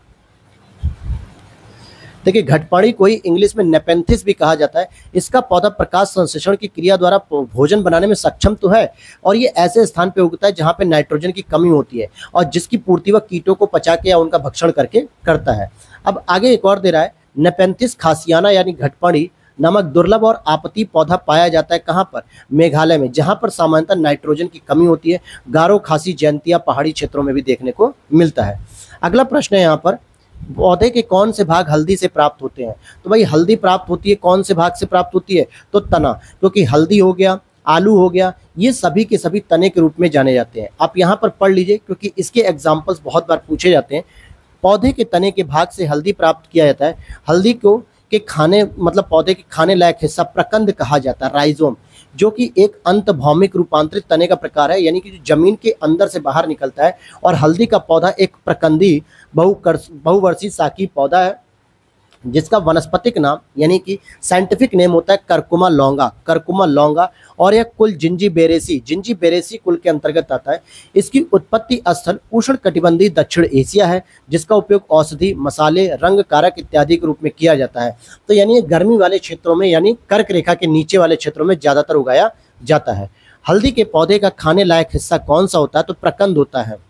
देखिए, घटपाणी को ही इंग्लिश में नेपेंथिस भी कहा जाता है। इसका पौधा प्रकाश संश्लेषण की क्रिया द्वारा भोजन बनाने में सक्षम तो है और ये ऐसे स्थान पे उगता है जहाँ पे नाइट्रोजन की कमी होती है और जिसकी पूर्ति वह कीटों को पचा के या उनका भक्षण करके करता है। अब आगे एक और दे रहा है, नेपेंथिस खासियाना यानी घटपाणी नामक दुर्लभ और आपत्ति पौधा पाया जाता है कहाँ पर, मेघालय में, जहाँ पर सामान्यतः नाइट्रोजन की कमी होती है। गारो, खासी, जयंतिया पहाड़ी क्षेत्रों में भी देखने को मिलता है। अगला प्रश्न है यहाँ पर, पौधे के कौन से भाग हल्दी से प्राप्त होते हैं। तो भाई हल्दी प्राप्त होती है कौन से भाग से प्राप्त होती है, तो तना, क्योंकि हल्दी हो गया, आलू हो गया, ये सभी के सभी तने के रूप में जाने जाते हैं। आप यहाँ पर पढ़ लीजिए क्योंकि इसके एग्जाम्पल्स बहुत बार पूछे जाते हैं। पौधे के तने के भाग से हल्दी प्राप्त किया जाता है। हल्दी को के खाने मतलब पौधे के खाने लायक हिस्सा प्रकंद कहा जाता है, राइजोम, जो कि एक अंतभौमिक रूपांतरित तने का प्रकार है, यानी कि जो जमीन के अंदर से बाहर निकलता है। और हल्दी का पौधा एक प्रकंदी बहुवर्षीय शाकी पौधा है जिसका वनस्पतिक नाम यानी कि साइंटिफिक नेम होता है करकुमा लौंगा, करकुमा लौंगा, और यह कुल जिंजीबेरेसी कुल के अंतर्गत आता है। इसकी उत्पत्ति स्थल उष्ण कटिबंधीय दक्षिण एशिया है जिसका उपयोग औषधि, मसाले, रंग कारक इत्यादि के रूप में किया जाता है। तो यानी गर्मी वाले क्षेत्रों में यानी कर्क रेखा के नीचे वाले क्षेत्रों में ज्यादातर उगाया जाता है। हल्दी के पौधे का खाने लायक हिस्सा कौन सा होता है, तो प्रकंद होता है।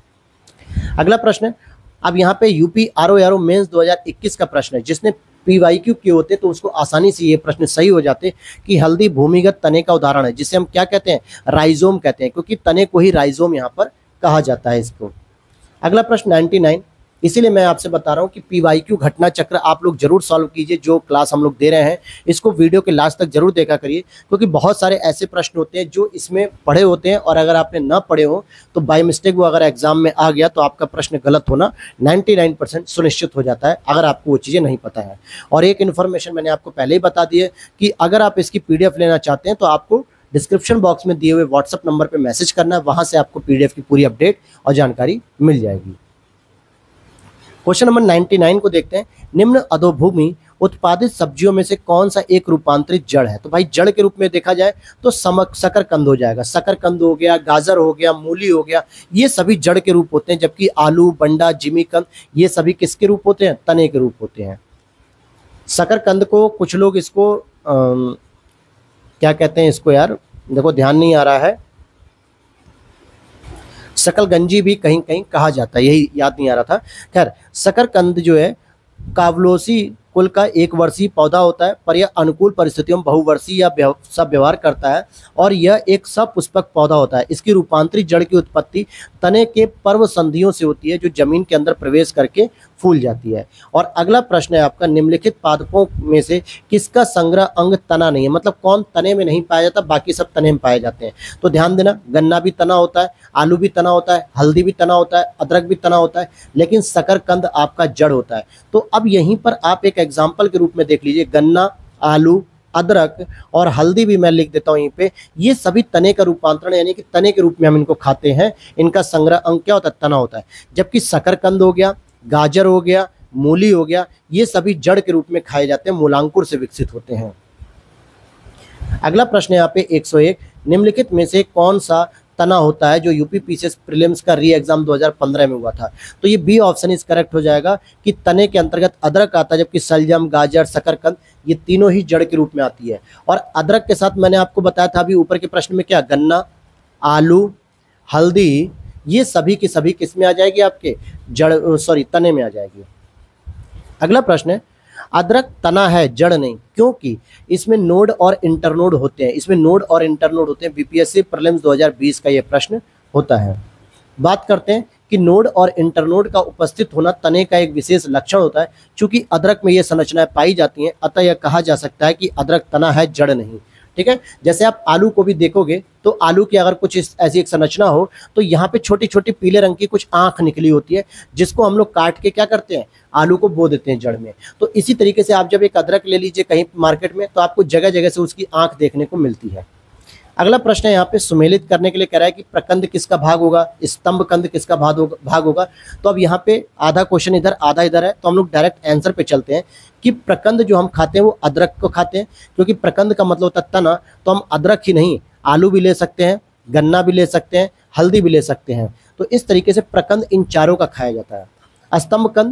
अगला प्रश्न, अब यहाँ पे यूपी आरओ मेंस 2021 का प्रश्न है। जिसने PYQ किए होते तो उसको आसानी से ये प्रश्न सही हो जाते कि हल्दी भूमिगत तने का उदाहरण है जिसे हम क्या कहते हैं, राइजोम कहते हैं, क्योंकि तने को ही राइजोम यहाँ पर कहा जाता है इसको। अगला प्रश्न 99, इसीलिए मैं आपसे बता रहा हूँ कि PYQ घटना चक्र आप लोग जरूर सॉल्व कीजिए। जो क्लास हम लोग दे रहे हैं इसको वीडियो के लास्ट तक जरूर देखा करिए, क्योंकि बहुत सारे ऐसे प्रश्न होते हैं जो इसमें पढ़े होते हैं और अगर आपने ना पढ़े हो तो बाय मिस्टेक वो अगर एग्जाम में आ गया तो आपका प्रश्न गलत होना 99% सुनिश्चित हो जाता है अगर आपको वो चीज़ें नहीं पता है। और एक इन्फॉर्मेशन मैंने आपको पहले ही बता दी है कि अगर आप इसकी PDF लेना चाहते हैं तो आपको डिस्क्रिप्शन बॉक्स में दिए हुए व्हाट्सएप नंबर पर मैसेज करना है, वहाँ से आपको PDF की पूरी अपडेट और जानकारी मिल जाएगी। क्वेश्चन नंबर 99 को देखते हैं। निम्न अधोभूमि उत्पादित सब्जियों में से कौन सा एक रूपांतरित जड़ है। तो भाई जड़ के रूप में देखा जाए तो शकरकंद हो जाएगा। शकरकंद हो गया, गाजर हो गया, मूली हो गया, ये सभी जड़ के रूप होते हैं, जबकि आलू, बंडा, जिमीकंद ये सभी किसके रूप होते हैं, तने के रूप होते हैं। शकरकंद को कुछ लोग इसको क्या कहते हैं इसको, यार देखो ध्यान नहीं आ रहा है, शकलगंजी भी कहीं कहीं कहा जाता है, यही याद नहीं आ रहा था। खैर, शकरकंद जो है कावलोसी कुल का एक वर्षीय पौधा होता है, पर यह अनुकूल परिस्थितियों में बहुवर्षीय या सब व्यवहार करता है और यह एक सपुष्पक पौधा होता है। इसकी रूपांतरित जड़ की उत्पत्ति तने के पर्व संधियों से होती है जो जमीन के अंदर प्रवेश करके फूल जाती है। और अगला प्रश्न है आपका, निम्नलिखित पादपों में से किसका संग्रह अंग तना नहीं है, मतलब कौन तने में नहीं पाया जाता, बाकी सब तने में पाए जाते हैं। तो ध्यान देना, गन्ना भी तना होता है, आलू भी तना होता है, हल्दी भी तना होता है, अदरक भी तना होता है, लेकिन शकरकंद आपका जड़ होता है। तो अब यहीं पर आप एक एग्जाम्पल के रूप में देख लीजिए, गन्ना, आलू, अदरक और हल्दी भी मैं लिख देता हूँ यहीं पे। ये सभी तने का रूपांतरण यानी कि तने के रूप में हम इनको खाते हैं। इनका संग्रह अंग क्या होता है? तना होता है। जबकि शकरकंद हो गया, गाजर हो गया, मूली हो गया, ये सभी जड़ के रूप में खाए जाते हैं, मूलांकुर से विकसित होते हैं। अगला प्रश्न यहाँ पे 101, निम्नलिखित में से कौन सा तना होता है जो यूपी पीसीएस प्रीलिम्स का री एग्जाम 2015 में हुआ था? तो ये बी ऑप्शन इस करेक्ट हो जाएगा कि तने के अंतर्गत अदरक आता है, जबकि शलजम, गाजर, शकरकंद ये तीनों ही जड़ के रूप में आती है। और अदरक के साथ मैंने आपको बताया था अभी ऊपर के प्रश्न में क्या, गन्ना, आलू, हल्दी, ये सभी की सभी किस में आ जाएगी? आपके तने में आ जाएगी। अगला प्रश्न है, अदरक तना है जड़ नहीं, क्योंकि इसमें नोड और इंटरनोड होते हैं। इसमें नोड और इंटरनोड होते हैं। बीपीएससी प्रीलिम्स 2020 का ये प्रश्न होता है। बात करते हैं कि नोड और इंटरनोड का उपस्थित होना तने का एक विशेष लक्षण होता है। चूंकि अदरक में ये संरचनाएं पाई जाती हैं, अतः यह कहा जा सकता है कि अदरक तना है, जड़ नहीं। ठीक है, जैसे आप आलू को भी देखोगे तो आलू की अगर कुछ ऐसी एक संरचना हो तो यहाँ पे छोटी छोटी पीले रंग की कुछ आंख निकली होती है, जिसको हम लोग काट के क्या करते हैं? आलू को बो देते हैं जड़ में। तो इसी तरीके से आप जब एक अदरक ले लीजिए कहीं मार्केट में, तो आपको जगह जगह से उसकी आंख देखने को मिलती है। अगला प्रश्न है यहाँ पे सुमेलित करने के लिए कह रहा है कि प्रकंद किसका भाग होगा, स्तंभ कंद किसका भाग होगा। तो अब यहाँ पे आधा क्वेश्चन इधर आधा इधर है, तो हम लोग डायरेक्ट आंसर पे चलते हैं कि प्रकंद जो हम खाते हैं वो अदरक को खाते हैं, क्योंकि प्रकंद का मतलब होता है तना। तो हम अदरक ही नहीं, आलू भी ले सकते हैं, गन्ना भी ले सकते हैं, हल्दी भी ले सकते हैं। तो इस तरीके से प्रकंद इन चारों का खाया जाता है। स्तंभ कंद,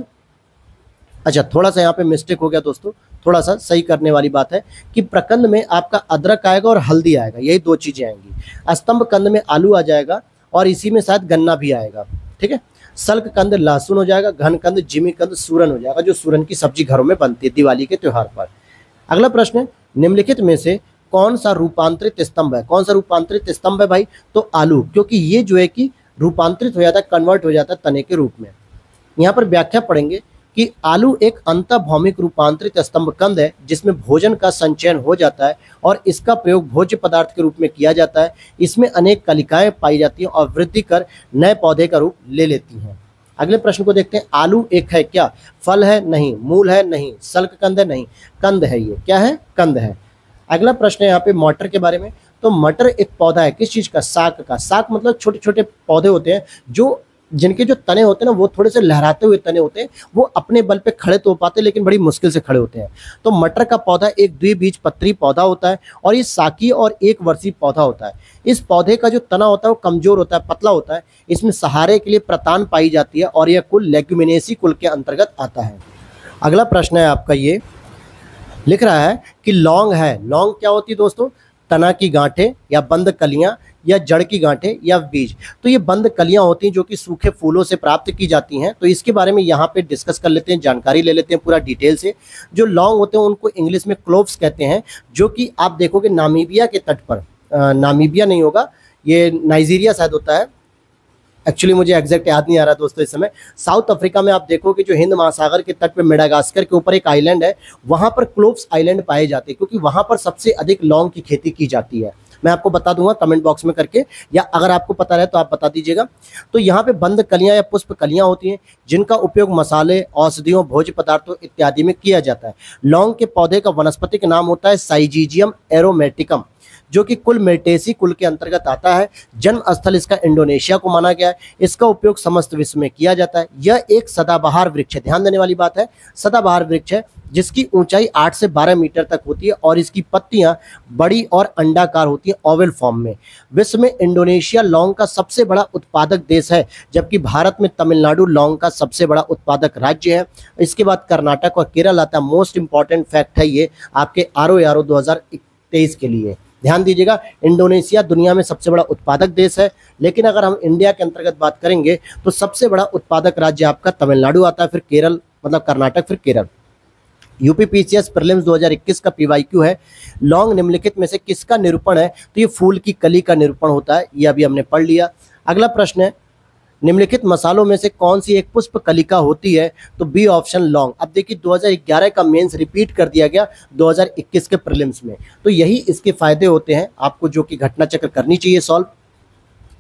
अच्छा थोड़ा सा यहाँ पे मिस्टेक हो गया दोस्तों, थोड़ा सा सही करने वाली बात है कि प्रकंद में आपका अदरक आएगा और हल्दी आएगा, यही दो चीजें आएंगी। स्तंभ कंद में आलू आ जाएगा और इसी में शायद गन्ना भी आएगा। ठीक है, सल्क कंद लहसुन हो जाएगा, घन कंद जिमी कंद सूरन हो जाएगा, जो सूरन की सब्जी घरों में बनती है दिवाली के त्योहार पर। अगला प्रश्न है, निम्नलिखित में से कौन सा रूपांतरित स्तंभ है? कौन सा रूपांतरित स्तंभ है भाई? तो आलू, क्योंकि ये जो है कि रूपांतरित हो जाता है, कन्वर्ट हो जाता है तने के रूप में। यहाँ पर व्याख्या पढ़ेंगे कि आलू एक अंतःभौमिक रूपांतरित स्तंभ कंद है जिसमें भोजन का संचयन हो जाता है और इसका प्रयोग भोज्य पदार्थ के रूप में किया जाता है। इसमें अनेक कलिकाएं पाई जाती हैं और वृद्धि कर नए पौधे का रूप ले लेती हैं। अगले प्रश्न को देखते हैं, आलू एक है क्या? फल है? नहीं। मूल है? नहीं। सल्क कंद है? नहीं। कंद है। ये क्या है? कंद है। अगला प्रश्न है यहाँ पे मटर के बारे में। तो मटर एक पौधा है, किस चीज का? साग का। साग मतलब छोटे छोटे पौधे होते हैं जो जिनके जो तने होते हैं ना वो थोड़े से लहराते हुए तने होते हैं, वो अपने बल पे खड़े तो हो पाते लेकिन बड़ी मुश्किल से खड़े होते हैं। तो मटर का पौधा एक द्विबीजपत्री पौधा होता है और ये साकी और एक वर्षीय पौधा होता है। इस पौधे का जो तना होता है वो कमजोर होता है, पतला होता है। इसमें सहारे के लिए प्रतान पाई जाती है और यह कुल लेग्यूमिनेसी कुल के अंतर्गत आता है। अगला प्रश्न है आपका, ये लिख रहा है कि लौंग है। लौंग क्या होती है दोस्तों? तना की गांठें या बंद कलियां या जड़ की गांठें या बीज। तो ये बंद कलियां होती हैं जो कि सूखे फूलों से प्राप्त की जाती हैं। तो इसके बारे में यहाँ पे डिस्कस कर लेते हैं, जानकारी ले लेते हैं पूरा डिटेल से। जो लौंग होते हैं उनको इंग्लिश में क्लोव्स कहते हैं, जो कि आप देखोगे नामीबिया के तट पर, नामीबिया नहीं होगा, ये नाइजीरिया शायद होता है, एक्चुअली मुझे एग्जैक्ट याद नहीं आ रहा दोस्तों इस समय। साउथ अफ्रीका में आप देखोगे जो हिंद महासागर के तट पे मेडागास्कर के ऊपर एक आइलैंड है, वहाँ पर क्लोव्स आइलैंड पाए जाते हैं, क्योंकि वहाँ पर सबसे अधिक लौंग की खेती की जाती है। मैं आपको बता दूंगा कमेंट बॉक्स में करके, या अगर आपको पता रहे तो आप बता दीजिएगा। तो यहाँ पे बंद कलियां या पुष्प कलियां होती हैं जिनका उपयोग मसाले, औषधियों, भोज्य पदार्थों इत्यादि में किया जाता है। लौंग के पौधे का वनस्पतिक नाम होता है साइजीजियम एरोमेटिकम, जो कि कुल मेटेसी कुल के अंतर्गत आता है। जन्म स्थल इसका इंडोनेशिया को माना गया है। इसका उपयोग समस्त विश्व में किया जाता है। यह एक सदाबहार वृक्ष है, ध्यान देने वाली बात है, सदाबहार वृक्ष है जिसकी ऊंचाई 8 से 12 मीटर तक होती है और इसकी पत्तियां बड़ी और अंडाकार होती हैं, ओवल फॉर्म में। विश्व में इंडोनेशिया लौंग का सबसे बड़ा उत्पादक देश है, जबकि भारत में तमिलनाडु लौंग का सबसे बड़ा उत्पादक राज्य है। इसके बाद कर्नाटक और केरल आता है। मोस्ट इंपॉर्टेंट फैक्ट है ये आपके आरओ 2023 के लिए, ध्यान दीजिएगा। इंडोनेशिया दुनिया में सबसे बड़ा उत्पादक देश है, लेकिन अगर हम इंडिया के अंतर्गत बात करेंगे तो सबसे बड़ा उत्पादक राज्य आपका तमिलनाडु आता है, फिर केरल मतलब कर्नाटक, फिर केरल। यूपीपीसीएस प्रीलिम्स 2021 का पीवाईक्यू है, लौंग निम्नलिखित में से किसका निरूपण है? तो ये फूल की कली का निरूपण होता है, ये अभी हमने पढ़ लिया। अगला प्रश्न है, निम्नलिखित मसालों में से कौन सी एक पुष्प कलिका होती है? तो बी ऑप्शन लौंग। अब देखिए 2011 का मेंस रिपीट कर दिया गया 2021 के प्रीलिम्स में, तो यही इसके फायदे होते हैं आपको, जो कि घटना चक्र करनी चाहिए सॉल्व।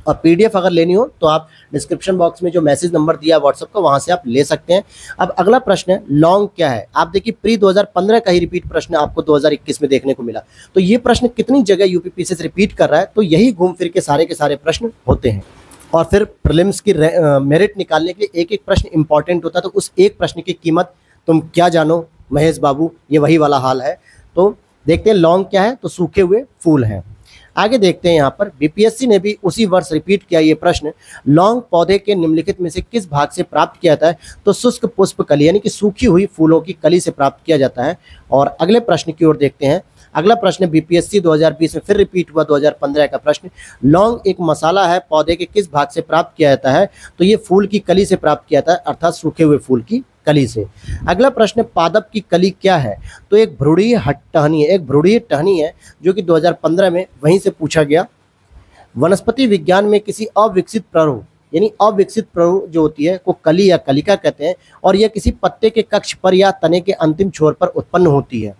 और पीडीएफ अगर लेनी हो तो आप डिस्क्रिप्शन बॉक्स में जो मैसेज नंबर दिया है व्हाट्सएप का, वहां से आप ले सकते हैं। अब अगला प्रश्न है लॉन्ग क्या है। आप देखिए प्री 2015 का ही रिपीट प्रश्न आपको 2021 में देखने को मिला। तो ये प्रश्न कितनी जगह यूपीपीएससी से रिपीट कर रहा है, तो यही घूम फिर के सारे प्रश्न होते हैं। और फिर प्रीलिम्स की मेरिट निकालने के लिए एक एक प्रश्न इंपॉर्टेंट होता है, तो उस एक प्रश्न की कीमत तुम क्या जानो महेश बाबू, ये वही वाला हाल है। तो देखते हैं लॉन्ग क्या है, तो सूखे हुए फूल हैं। आगे देखते हैं यहाँ पर बीपीएससी ने भी उसी वर्ष रिपीट किया ये प्रश्न, लौंग पौधे के निम्नलिखित में से किस भाग से प्राप्त किया जाता है, तो शुष्क पुष्प कली यानी कि सूखी हुई फूलों की कली से प्राप्त किया जाता है। और अगले प्रश्न की ओर देखते हैं। अगला प्रश्न बीपीएससी 2020 में फिर रिपीट हुआ 2015 का प्रश्न, लौंग एक मसाला है, पौधे के किस भाग से प्राप्त किया जाता है, तो ये फूल की कली से प्राप्त किया जाता है, अर्थात सूखे हुए फूल की कली से। अगला प्रश्न पादप की कली क्या है, तो एक भ्रूणीय टहनी है, एक भ्रूणीय टहनी है जो कि 2015 में वहीं से पूछा गया। वनस्पति विज्ञान में किसी अविकसित प्ररूप यानी अविकसित प्ररूप जो होती है को कली या कलिका कहते हैं, और यह किसी पत्ते के कक्ष पर या तने के अंतिम छोर पर उत्पन्न होती है।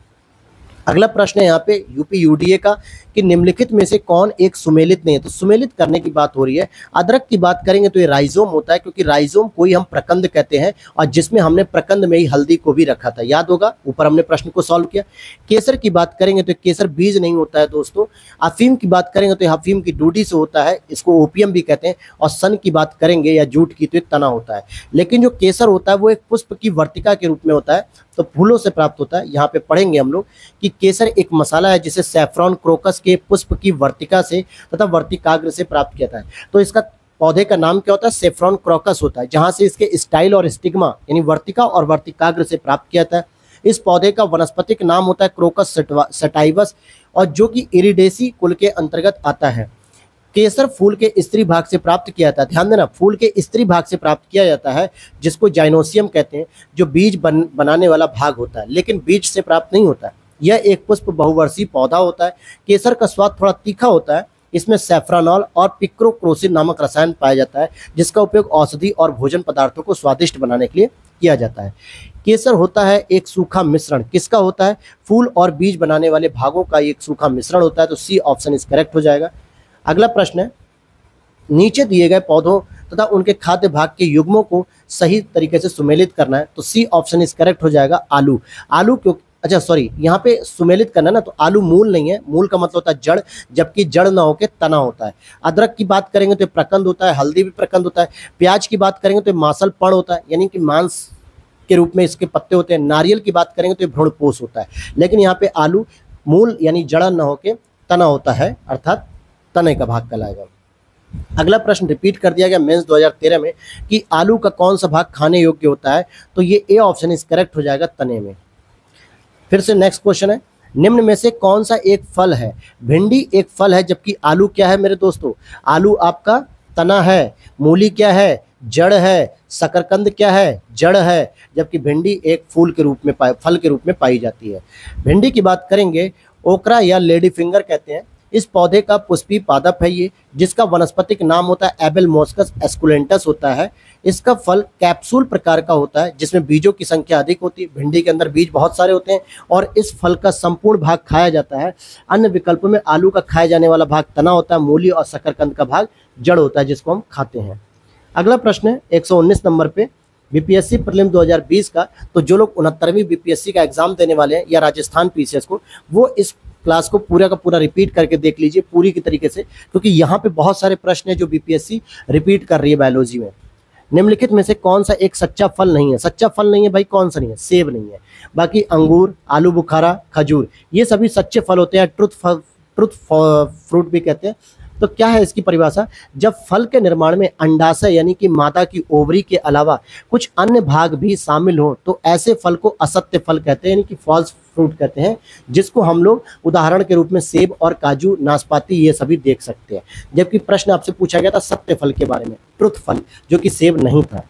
अगला प्रश्न है यहाँ पे यूपी यूडीए का कि निम्नलिखित में से कौन एक सुमेलित नहीं है, तो सुमेलित करने की बात हो रही है। अदरक की बात करेंगे तो ये राइजोम होता है, क्योंकि राइजोम को ही हम प्रकंद कहते हैं, और जिसमें हमने प्रकंद में ही हल्दी को भी रखा था, याद होगा ऊपर हमने प्रश्न को सॉल्व किया। केसर की बात करेंगे तो केसर बीज नहीं होता है दोस्तों। अफीम की बात करेंगे तो अफीम की डूडी से होता है, इसको ओपियम भी कहते हैं। और सन की बात करेंगे या जूट की तो तना होता है। लेकिन जो केसर होता है वो एक पुष्प की वर्तिका के रूप में होता है, तो फूलों से प्राप्त होता है। यहाँ पे पढ़ेंगे हम लोग कि केसर एक मसाला है जिसे सैफ्रॉन क्रोकस के पुष्प की वर्तिका से तथा वर्तिकाग्र से प्राप्त किया जाता है। तो इसका पौधे का नाम क्या होता है, सैफ्रॉन क्रोकस होता है, जहाँ से इसके स्टाइल और स्टिग्मा यानी वर्तिका और वर्तिकाग्र से प्राप्त किया जाता है। इस पौधे का वनस्पतिक नाम होता है क्रोकस सटाइवस, और जो कि इरिडेसी कुल के अंतर्गत आता है। केसर फूल के स्त्री भाग से प्राप्त किया जाता है, ध्यान देना, फूल के स्त्री भाग से प्राप्त किया जाता है, जिसको जाइनोसियम कहते हैं, जो बीज बनाने वाला भाग होता है, लेकिन बीज से प्राप्त नहीं होता है। यह एक पुष्प बहुवर्षीय पौधा होता है। केसर का स्वाद थोड़ा तीखा होता है। इसमें सैफ्रानॉल और पिक्रोक्रोसिन नामक रसायन पाया जाता है, जिसका उपयोग औषधि और भोजन पदार्थों को स्वादिष्ट बनाने के लिए किया जाता है। केसर होता है एक सूखा मिश्रण, किसका होता है, फूल और बीज बनाने वाले भागों का एक सूखा मिश्रण होता है। तो सी ऑप्शन इस करेक्ट हो जाएगा। अगला प्रश्न है नीचे दिए गए पौधों तथा उनके खाद्य भाग के युग्मों को सही तरीके से सुमेलित करना है, तो सी ऑप्शन इस करेक्ट हो जाएगा। आलू, आलू क्यों, अच्छा सॉरी, यहाँ पे सुमेलित करना ना, तो आलू मूल नहीं है, मूल का मतलब होता है जड़, जबकि जड़ ना होके तना होता है। अदरक की बात करेंगे तो प्रकंद होता है, हल्दी भी प्रकंद होता है। प्याज की बात करेंगे तो मांसल पण होता है, यानी कि मांस के रूप में इसके पत्ते होते हैं। नारियल की बात करेंगे तो भ्रूणपोष होता है, लेकिन यहाँ पे आलू मूल यानी जड़ न होके तना होता है, अर्थात तने का भाग कहलाएगा। अगला प्रश्न रिपीट कर दिया गया मेंस 2013 में कि आलू का कौन सा भाग खाने योग्य होता है, तो ये ए ऑप्शन इस करेक्ट हो जाएगा, तने में। फिर से नेक्स्ट क्वेश्चन है, निम्न में से कौन सा एक फल है। भिंडी एक फल है, जबकि आलू क्या है मेरे दोस्तों, आलू आपका तना है। मूली क्या है, जड़ है। शकरकंद क्या है, जड़ है, जबकि भिंडी एक फूल के रूप में फल के रूप में पाई जाती है। भिंडी की बात करेंगे, ओकरा या लेडी फिंगर कहते हैं। इस पौधे का पुष्पीय पादप है ये, जिसका वनस्पतिक नाम होता है एबेलमोस्कस एस्कुलेंटस होता है। इसका फल कैप्सूल प्रकार का होता है, जिसमें बीजों की संख्या अधिक होती है। भिंडी के अंदर बीज बहुत सारे होते हैं, और इस फल का संपूर्ण भाग खाया जाता है। अन्य विकल्पों में आलू का खाया जाने वाला भाग तना होता है, मूली और शकरकंद का भाग जड़ होता है, जिसको हम खाते हैं। अगला प्रश्न है 119 नंबर पे बीपीएससी प्रीलिम्स 2020 का। तो जो लोग 69वीं बीपीएससी का एग्जाम देने वाले हैं या राजस्थान पीसीएस को, वो इस क्लास को पूरा का पूरा रिपीट करके देख लीजिए पूरी की तरीके से, क्योंकि यहाँ पे बहुत सारे प्रश्न हैं जो बीपीएससी रिपीट कर रही है बायोलॉजी में। निम्नलिखित में से कौन सा एक सच्चा फल नहीं है, सच्चा फल नहीं है भाई, कौन सा नहीं है, सेब नहीं है। बाकी अंगूर, आलू बुखारा, खजूर, ये सभी सच्चे फल होते हैं, ट्रुथ फ्रूट भी कहते हैं। तो क्या है इसकी परिभाषा, जब फल के निर्माण में अंडाशय यानी कि मादा की ओवरी के अलावा कुछ अन्य भाग भी शामिल हो, तो ऐसे फल को असत्य फल कहते हैं, यानी कि फॉल्स फ्रूट कहते हैं, जिसको हम लोग उदाहरण के रूप में सेब और काजू, नाशपाती ये सभी देख सकते हैं। जबकि प्रश्न आपसे पूछा गया था सत्य फल के बारे में, ट्रुथ फल, जो कि सेब नहीं था।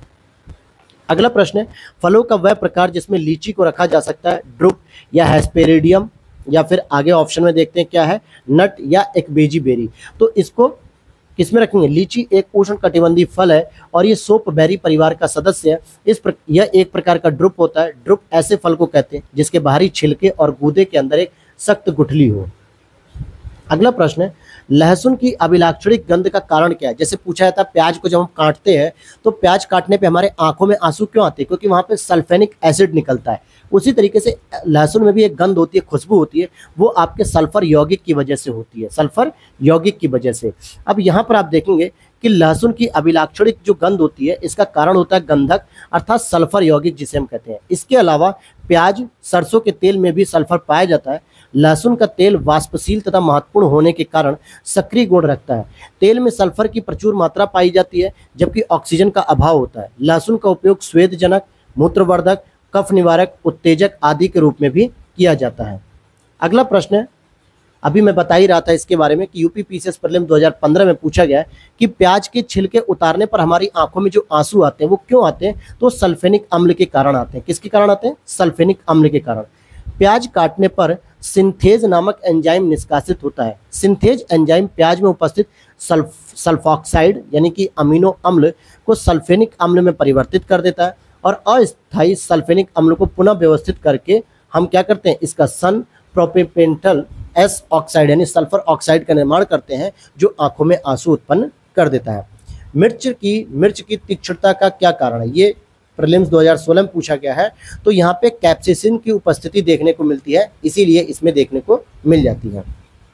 अगला प्रश्न है, फलों का वह प्रकार जिसमें लीची को रखा जा सकता है, ड्रुप या हेस्पेरिडियम, या फिर आगे ऑप्शन में देखते हैं क्या है, नट या एकबेजी बेरी। तो इसको किसमें रखेंगे, लीची एक उष्णकटिबंधीय फल है और ये सोप बेरी परिवार का सदस्य है। यह एक प्रकार का ड्रुप होता है। ड्रुप ऐसे फल को कहते हैं जिसके बाहरी छिलके और गूदे के अंदर एक सख्त गुठली हो। अगला प्रश्न है, लहसुन की अभिलाक्षणिक गंध का कारण क्या है? जैसे पूछा जाता है प्याज को जब हम काटते हैं तो प्याज काटने पे हमारे आंखों में आंसू क्यों आते हैं? क्योंकि वहां पे सल्फेनिक एसिड निकलता है। उसी तरीके से लहसुन में भी एक गंध होती है, खुशबू होती है, वो आपके सल्फर यौगिक की वजह से होती है, सल्फर यौगिक की वजह से। अब यहाँ पर आप देखेंगे कि लहसुन की अभिलाक्षणिक जो गंध होती है इसका कारण होता है गंधक अर्थात सल्फर यौगिक जिसे हम कहते हैं। इसके अलावा प्याज, सरसों के तेल में भी सल्फर पाया जाता है। लहसुन का तेल वाष्पशील तथा महत्वपूर्ण होने के कारण सक्रिय गुण रखता है। तेल में सल्फर की प्रचुर मात्रा पाई जाती है जबकि ऑक्सीजन का अभाव होता है। लहसुन का उपयोग स्वेदजनक, मूत्रवर्धक, कफ निवारक, उत्तेजक आदि के रूप में भी किया जाता है। अगला प्रश्न है, अभी मैं बता ही रहा था इसके बारे में कि यूपी पीसीएस प्रीलिम 2015 में पूछा गया है कि प्याज के छिलके उतारने पर हमारी आंखों में जो आंसू आते हैं वो क्यों आते हैं? तो सल्फेनिक अम्ल के कारण आते हैं। किसके कारण आते हैं? सल्फेनिक अम्ल के कारण। प्याज काटने पर सिंथेज नामक एंजाइम निष्कासित होता है। सिंथेज एंजाइम प्याज में उपस्थित सल्फॉक्साइड यानी कि अमीनो अम्ल को सल्फेनिक अम्ल में परिवर्तित कर देता है और अस्थायी सल्फेनिक अम्ल को पुनः व्यवस्थित करके हम क्या करते हैं? इसका सन प्रोपेंटल एस ऑक्साइड यानी सल्फर ऑक्साइड का निर्माण करते हैं जो आंखों में आंसू उत्पन्न कर देता है। मिर्च की तीक्ष्णता का क्या कारण है? ये प्रीलिम्स 2016 में पूछा गया है। तो यहाँ पे कैप्सिसिन की उपस्थिति देखने को मिलती है, इसीलिए इसमें देखने को मिल जाती है।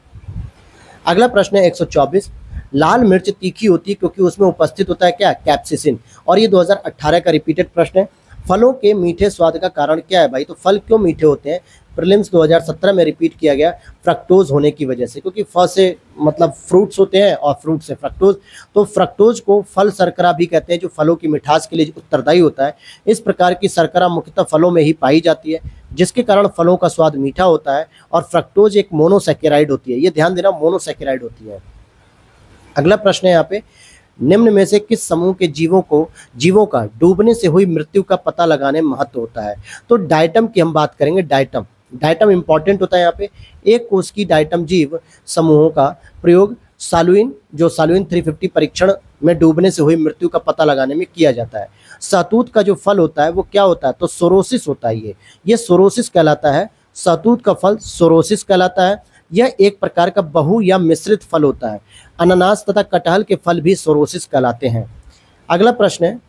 अगला प्रश्न है 124। लाल मिर्च तीखी होती है क्योंकि उसमें उपस्थित होता है क्या? कैप्सिसिन। और ये 2018 का रिपीटेड प्रश्न है। फलों के मीठे स्वाद का कारण क्या है भाई? तो फल क्यों मीठे होते हैं? प्रीलिम्स 2017 में रिपीट किया गया, फ्रक्टोज होने की वजह से, क्योंकि फल से मतलब फ्रूट्स होते हैं और फ्रूट से फ्रक्टोज, तो फ्रक्टोज को फल शर्करा भी कहते हैं जो फलों की मिठास के लिए उत्तरदायी होता है। इस प्रकार की शर्करा मुख्यतः फलों में ही पाई जाती है जिसके कारण फलों का स्वाद मीठा होता है और फ्रक्टोज एक मोनोसैकेराइड होती है। ये ध्यान देना, मोनोसैकेराइड होती है। अगला प्रश्न है यहाँ पे, निम्न में से किस समूह के जीवों का डूबने से हुई मृत्यु का पता लगाने में महत्व होता है? तो डायटम की हम बात करेंगे। डायटम इंपॉर्टेंट होता है यहाँ पे। एक कोष की डायटम जीव समूहों का प्रयोग सालुइन 350 परीक्षण में डूबने से हुई मृत्यु का पता लगाने में किया जाता है। सहतूत का जो फल होता है वो क्या होता है? तो सोरोसिस होता है। ये सोरोसिस कहलाता है। सहतूत का फल सोरोसिस कहलाता है। यह एक प्रकार का बहु या मिश्रित फल होता है। अनानास तथा कटहल के फल भी सोरोसिस कहलाते हैं। अगला प्रश्न है,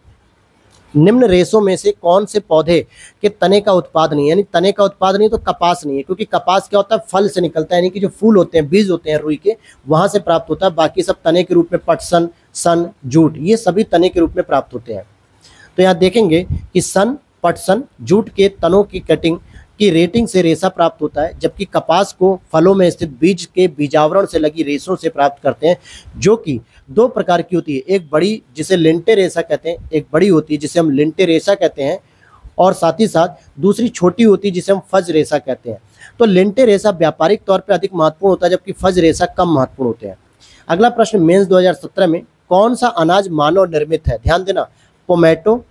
निम्न रेशों में से कौन से पौधे के तने का उत्पाद नहीं है? यानी तने का उत्पाद नहीं तो कपास नहीं है, क्योंकि कपास क्या होता है? फल से निकलता है, यानी कि जो फूल होते हैं, बीज होते हैं रुई के, वहां से प्राप्त होता है। बाकी सब तने के रूप में पटसन, सन, जूट, ये सभी तने के रूप में प्राप्त होते हैं। तो यहाँ देखेंगे कि सन, पटसन, जूट के तनों की कटिंग की रेटिंग से रेशा प्राप्त होता है, जबकि कपास को फलों में स्थित बीज के बीजावरण से लगी रेशों से प्राप्त करते हैं, जो कि दो प्रकार की होती है। एक बड़ी जिसे लेंटे रेशा कहते हैं, एक बड़ी होती है जिसे हम लेंटे रेशा कहते हैं, और साथ ही साथ दूसरी छोटी होती है जिसे हम फज रेशा कहते हैं। तो लेंटे रेशा व्यापारिक तौर पर अधिक महत्वपूर्ण होता है जबकि फज रेशा कम महत्वपूर्ण होते हैं। अगला प्रश्न, मेंस 2017 में कौन सा अनाज मानव निर्मित है? ध्यान देना, पोमैटो,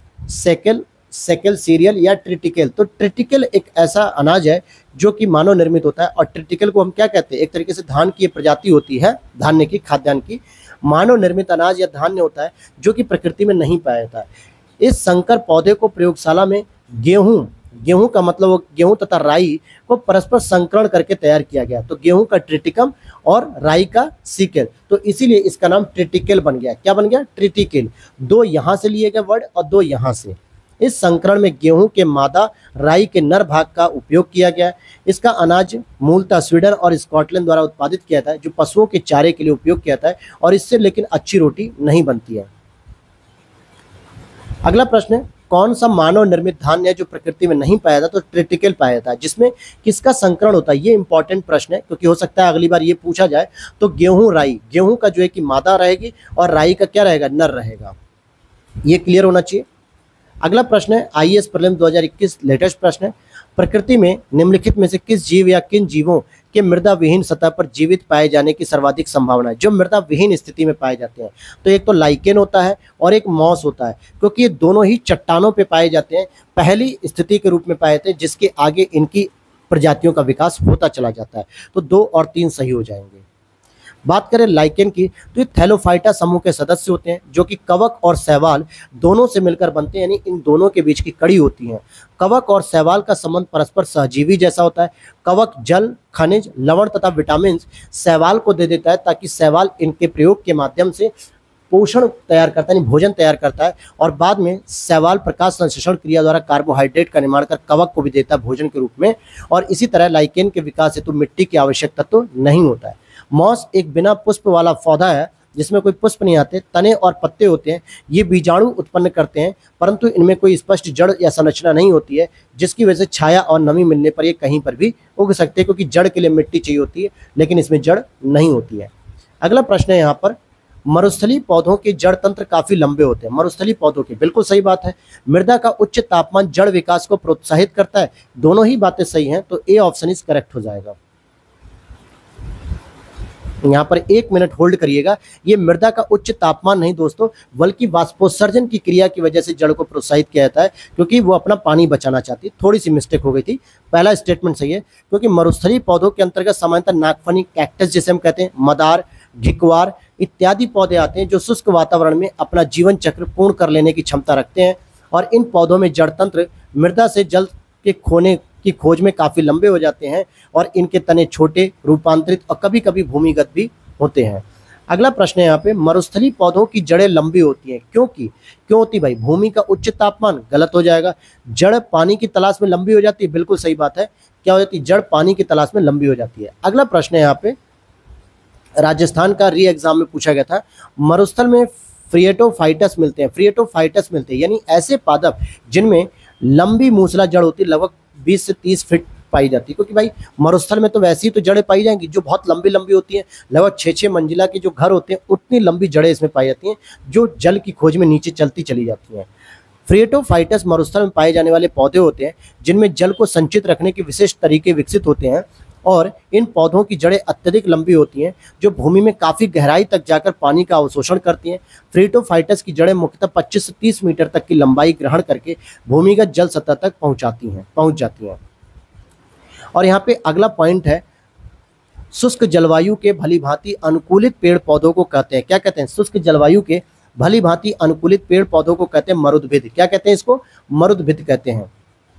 सेकेल सीरियल या ट्रिटिकल। तो ट्रिटिकल एक ऐसा अनाज है जो कि मानव निर्मित होता है, और ट्रिटिकल को हम क्या कहते हैं? एक तरीके से धान की प्रजाति होती है, धान्य की, खाद्यान्न की। मानव निर्मित अनाज या धान्य होता है जो कि प्रकृति में नहीं पाया जाता है। इस संकर पौधे को प्रयोगशाला में गेहूं का मतलब गेहूं तथा राई को परस्पर संकरण करके तैयार किया गया। तो गेहूं का ट्रिटिकम और राई का सीकेल, तो इसीलिए इसका नाम ट्रिटिकल बन गया। क्या बन गया? ट्रिटिकल। दो यहाँ से लिए गए वर्ड और दो यहाँ से। इस संकरण में गेहूं के मादा, राई के नर भाग का उपयोग किया गया। इसका अनाज मूलतः स्वीडन और स्कॉटलैंड द्वारा उत्पादित किया जाता है, जो पशुओं के चारे के लिए उपयोग किया जाता है, और इससे लेकिन अच्छी रोटी नहीं बनती है। अगला प्रश्न है, कौन सा मानव निर्मित धान्य है जो प्रकृति में नहीं पाया जाता? तो ट्रिटिकल पाया जाता है, जिसमें किसका संकरण होता है? ये इंपॉर्टेंट प्रश्न है, क्योंकि हो सकता है अगली बार ये पूछा जाए। तो गेहूं, राई, गेहूं का जो है कि मादा रहेगी और राई का क्या रहेगा? नर रहेगा। ये क्लियर होना चाहिए। अगला प्रश्न है आईएएस प्रीलिम्स 2021 लेटेस्ट प्रश्न है, प्रकृति में निम्नलिखित में से किस जीव या किन जीवों के मृदा विहीन सतह पर जीवित पाए जाने की सर्वाधिक संभावना है? जो मृदा विहीन स्थिति में पाए जाते हैं, तो एक तो लाइकेन होता है और एक मॉस होता है, क्योंकि ये दोनों ही चट्टानों पे पाए जाते हैं, पहली स्थिति के रूप में पाए जाते हैं, जिसके आगे इनकी प्रजातियों का विकास होता चला जाता है। तो 2 और 3 सही हो जाएंगे। बात करें लाइकेन की तो ये थैलोफाइटा समूह के सदस्य होते हैं जो कि कवक और शैवाल दोनों से मिलकर बनते हैं, यानी इन दोनों के बीच की कड़ी होती है। कवक और शैवाल का संबंध परस्पर सहजीवी जैसा होता है। कवक जल, खनिज, लवण तथा विटामिन शैवाल को दे देता है ताकि शैवाल इनके प्रयोग के माध्यम से पोषण तैयार करता है, यानी भोजन तैयार करता है, और बाद में शैवाल प्रकाश संश्लेषण क्रिया द्वारा कार्बोहाइड्रेट का निर्माण कर कवक को भी देता है भोजन के रूप में। और इसी तरह लाइकेन के विकास हेतु मिट्टी की आवश्यक तत्व नहीं होता है। मॉस एक बिना पुष्प वाला पौधा है जिसमें कोई पुष्प नहीं आते, तने और पत्ते होते हैं। ये बीजाणु उत्पन्न करते हैं परंतु इनमें कोई स्पष्ट जड़ या संरचना नहीं होती है, जिसकी वजह से छाया और नमी मिलने पर ये कहीं पर भी उग सकते हैं, क्योंकि जड़ के लिए मिट्टी चाहिए होती है लेकिन इसमें जड़ नहीं होती है। अगला प्रश्न है यहाँ पर, मरुस्थलीय पौधों के जड़ तंत्र काफी लंबे होते हैं। मरुस्थलीय पौधों के, बिल्कुल सही बात है। मृदा का उच्च तापमान जड़ विकास को प्रोत्साहित करता है। दोनों ही बातें सही हैं, तो ए ऑप्शन इज करेक्ट हो जाएगा। यहाँ पर 1 मिनट होल्ड करिएगा। ये मृदा का उच्च तापमान नहीं दोस्तों, बल्कि वाष्पोत्सर्जन की क्रिया की वजह से जड़ को प्रोत्साहित किया जाता है, क्योंकि वो अपना पानी बचाना चाहती है। थोड़ी सी मिस्टेक हो गई थी, पहला स्टेटमेंट सही है, क्योंकि मरुस्थलीय पौधों के अंतर्गत सामान्यतः नागफनी, कैक्टस जिसे हम कहते हैं, मदार, घिक्वार इत्यादि पौधे आते हैं जो शुष्क वातावरण में अपना जीवन चक्र पूर्ण कर लेने की क्षमता रखते हैं। और इन पौधों में जड़ तंत्र मृदा से जल के खोने की खोज में काफी लंबे हो जाते हैं और इनके तने छोटे, रूपांतरित और कभी कभी भूमिगत भी होते हैं। अगला प्रश्न है यहाँ पे, मरुस्थलीय पौधों की जड़ें लंबी होती हैं क्यों होती भाई? भूमि का उच्च तापमान, गलत हो जाएगा। जड़ पानी की तलाश में लंबी हो जाती है, बिल्कुल सही बात है। क्या हो जाती है? जड़ पानी की तलाश में लंबी हो जाती है। अगला प्रश्न है यहाँ पे, राजस्थान का री एग्जाम में पूछा गया था, मरुस्थल में फ्रिएटोफाइटस मिलते हैं, यानी ऐसे पादप जिनमें लंबी मूसला जड़ होती है, लगभग 20 से 30 फीट पाई जाती है। क्योंकि भाई मरुस्थल में तो वैसी तो जड़ें पाई जाएंगी जो बहुत लंबी लंबी होती हैं, लगभग 6-6 मंजिला के जो घर होते हैं उतनी लंबी जड़ें इसमें पाई जाती हैं जो जल की खोज में नीचे चलती चली जाती हैं। फ्रिएटोफाइटस मरुस्थल में पाए जाने वाले पौधे होते हैं जिनमें जल को संचित रखने के विशेष तरीके विकसित होते हैं, और इन पौधों की जड़ें अत्यधिक लंबी होती हैं जो भूमि में काफ़ी गहराई तक जाकर पानी का अवशोषण करती हैं। फ्रिएटोफाइटस की जड़ें मुख्यतः 25 से 30 मीटर तक की लंबाई ग्रहण करके भूमिगत जल सतह तक पहुंच जाती हैं। और यहाँ पे अगला पॉइंट है, शुष्क जलवायु के भलीभांति अनुकूलित पेड़ पौधों को कहते हैं, क्या कहते हैं? शुष्क जलवायु के भलीभांति अनुकूलित पेड़ पौधों को कहते हैं मरुद्भिद। क्या कहते हैं इसको? मरुद्भिद कहते हैं।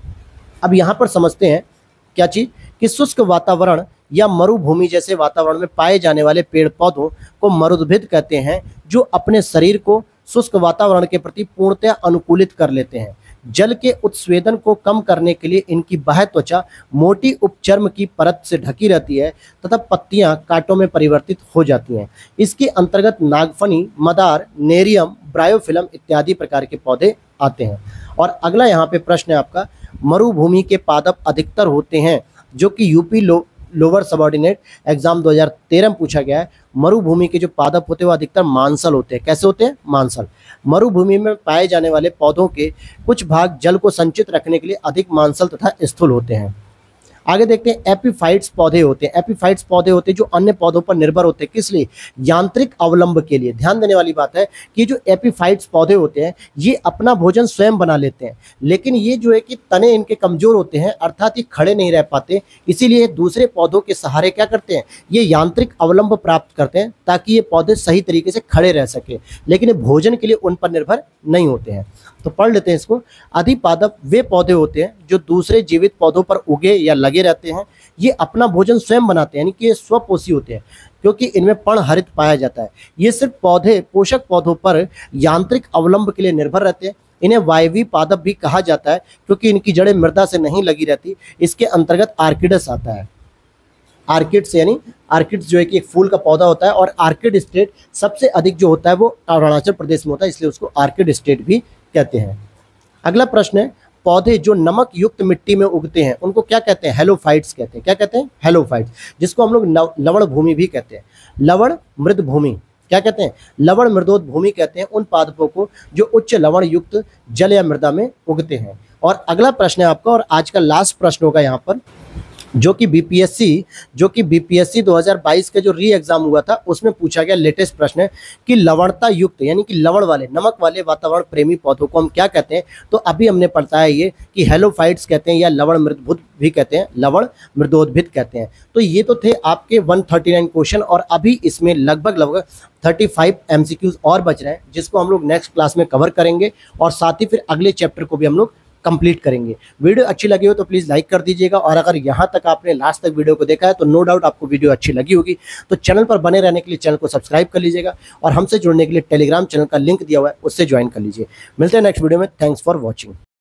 अब यहाँ पर समझते हैं क्या चीज, कि शुष्क वातावरण या मरुभूमि जैसे वातावरण में पाए जाने वाले पेड़ पौधों को मरुद्भिद कहते हैं, जो अपने शरीर को शुष्क वातावरण के प्रति पूर्णतः अनुकूलित कर लेते हैं। जल के उत्स्वेदन को कम करने के लिए इनकी बाह्य त्वचा मोटी उपचर्म की परत से ढकी रहती है तथा पत्तियां कांटों में परिवर्तित हो जाती हैं। इसके अंतर्गत नागफनी, मदार, नेरियम, ब्रायोफिलम इत्यादि प्रकार के पौधे आते हैं। और अगला यहाँ पे प्रश्न है आपका, मरुभूमि के पादप अधिकतर होते हैं, जो कि यूपी लोअर सबऑर्डिनेट एग्जाम 2013 में पूछा गया है। मरुभूमि के जो पादप होते हैं वो अधिकतर मांसल होते हैं। कैसे होते हैं? मांसल। मरुभूमि में पाए जाने वाले पौधों के कुछ भाग जल को संचित रखने के लिए अधिक मांसल तथा स्थूल होते हैं। आगे देखते हैं, एपीफाइट्स पौधे होते हैं। एपीफाइट्स पौधे होते हैं जो अन्य पौधों पर निर्भर होते हैं। किस लिए? यांत्रिक अवलंब के लिए। ध्यान देने वाली बात है कि जो एपीफाइट्स पौधे होते हैं ये अपना भोजन स्वयं बना लेते हैं, लेकिन ये जो है कि तने इनके कमजोर होते हैं, अर्थात ये खड़े नहीं रह पाते, इसीलिए दूसरे पौधों के सहारे क्या करते हैं? ये यांत्रिक अवलंब प्राप्त करते हैं ताकि ये पौधे सही तरीके से खड़े रह सके, लेकिन ये भोजन के लिए उन पर निर्भर नहीं होते हैं। तो पढ़ लेते हैं इसको। अधिपादप वे पौधे होते हैं जो दूसरे जीवित पौधों पर उगे या लगे रहते हैं। ये अपना भोजन स्वयं बनाते हैं, यानी कि ये स्वपोषी होते हैं, क्योंकि इनमें पर्णहरित पाया जाता है। ये सिर्फ पोषक पौधों पर यांत्रिक अवलंब के लिए निर्भर रहते हैं। इन्हें वायवीय पादप भी कहा जाता है क्योंकि इनकी जड़ें मृदा से नहीं लगी रहती। इसके अंतर्गत आर्किडस आता है। आर्किड्स यानी आर्किड्स जो है कि एक फूल का पौधा होता है, और आर्किड स्टेट सबसे अधिक जो होता है वो अरुणाचल प्रदेश में होता है, इसलिए उसको आर्किड स्टेट भी कहते हैं। अगला प्रश्न है, पौधे जो नमक युक्त मिट्टी में उगते हैं उनको क्या कहते हैं? हेलोफाइट्स कहते हैं। क्या कहते हैं? हेलोफाइट्स, जिसको हम लोग लवण भूमि भी कहते हैं। लवण मृद भूमि क्या कहते हैं? लवण मृदोद भूमि कहते हैं उन पादपों को जो उच्च लवण युक्त जल या मृदा में उगते हैं। और अगला प्रश्न है आपका, और आज का लास्ट प्रश्न होगा यहाँ पर, जो कि बीपीएससी 2022 का जो री एग्जाम हुआ था उसमें पूछा गया लेटेस्ट प्रश्न है कि लवणता युक्त यानी कि लवण वाले नमक वाले वातावरण प्रेमी पौधों को हम क्या कहते हैं। तो अभी हमने पढ़ता है ये कि हेलोफाइट्स कहते हैं या लवण मृदभुत भी कहते हैं, लवण मृदोद्भिद कहते हैं। तो ये तो थे आपके 139 क्वेश्चन और अभी इसमें लगभग 35 एमसीक्यूज और बच रहे हैं जिसको हम लोग नेक्स्ट क्लास में कवर करेंगे और साथ ही फिर अगले चैप्टर को भी हम लोग कंप्लीट करेंगे। वीडियो अच्छी लगी हो तो प्लीज़ लाइक कर दीजिएगा और अगर यहाँ तक आपने लास्ट तक वीडियो को देखा है तो नो डाउट आपको वीडियो अच्छी लगी होगी। तो चैनल पर बने रहने के लिए चैनल को सब्सक्राइब कर लीजिएगा और हमसे जुड़ने के लिए टेलीग्राम चैनल का लिंक दिया हुआ है उससे ज्वाइन कर लीजिए। मिलते हैं नेक्स्ट वीडियो में। Thanks for watching.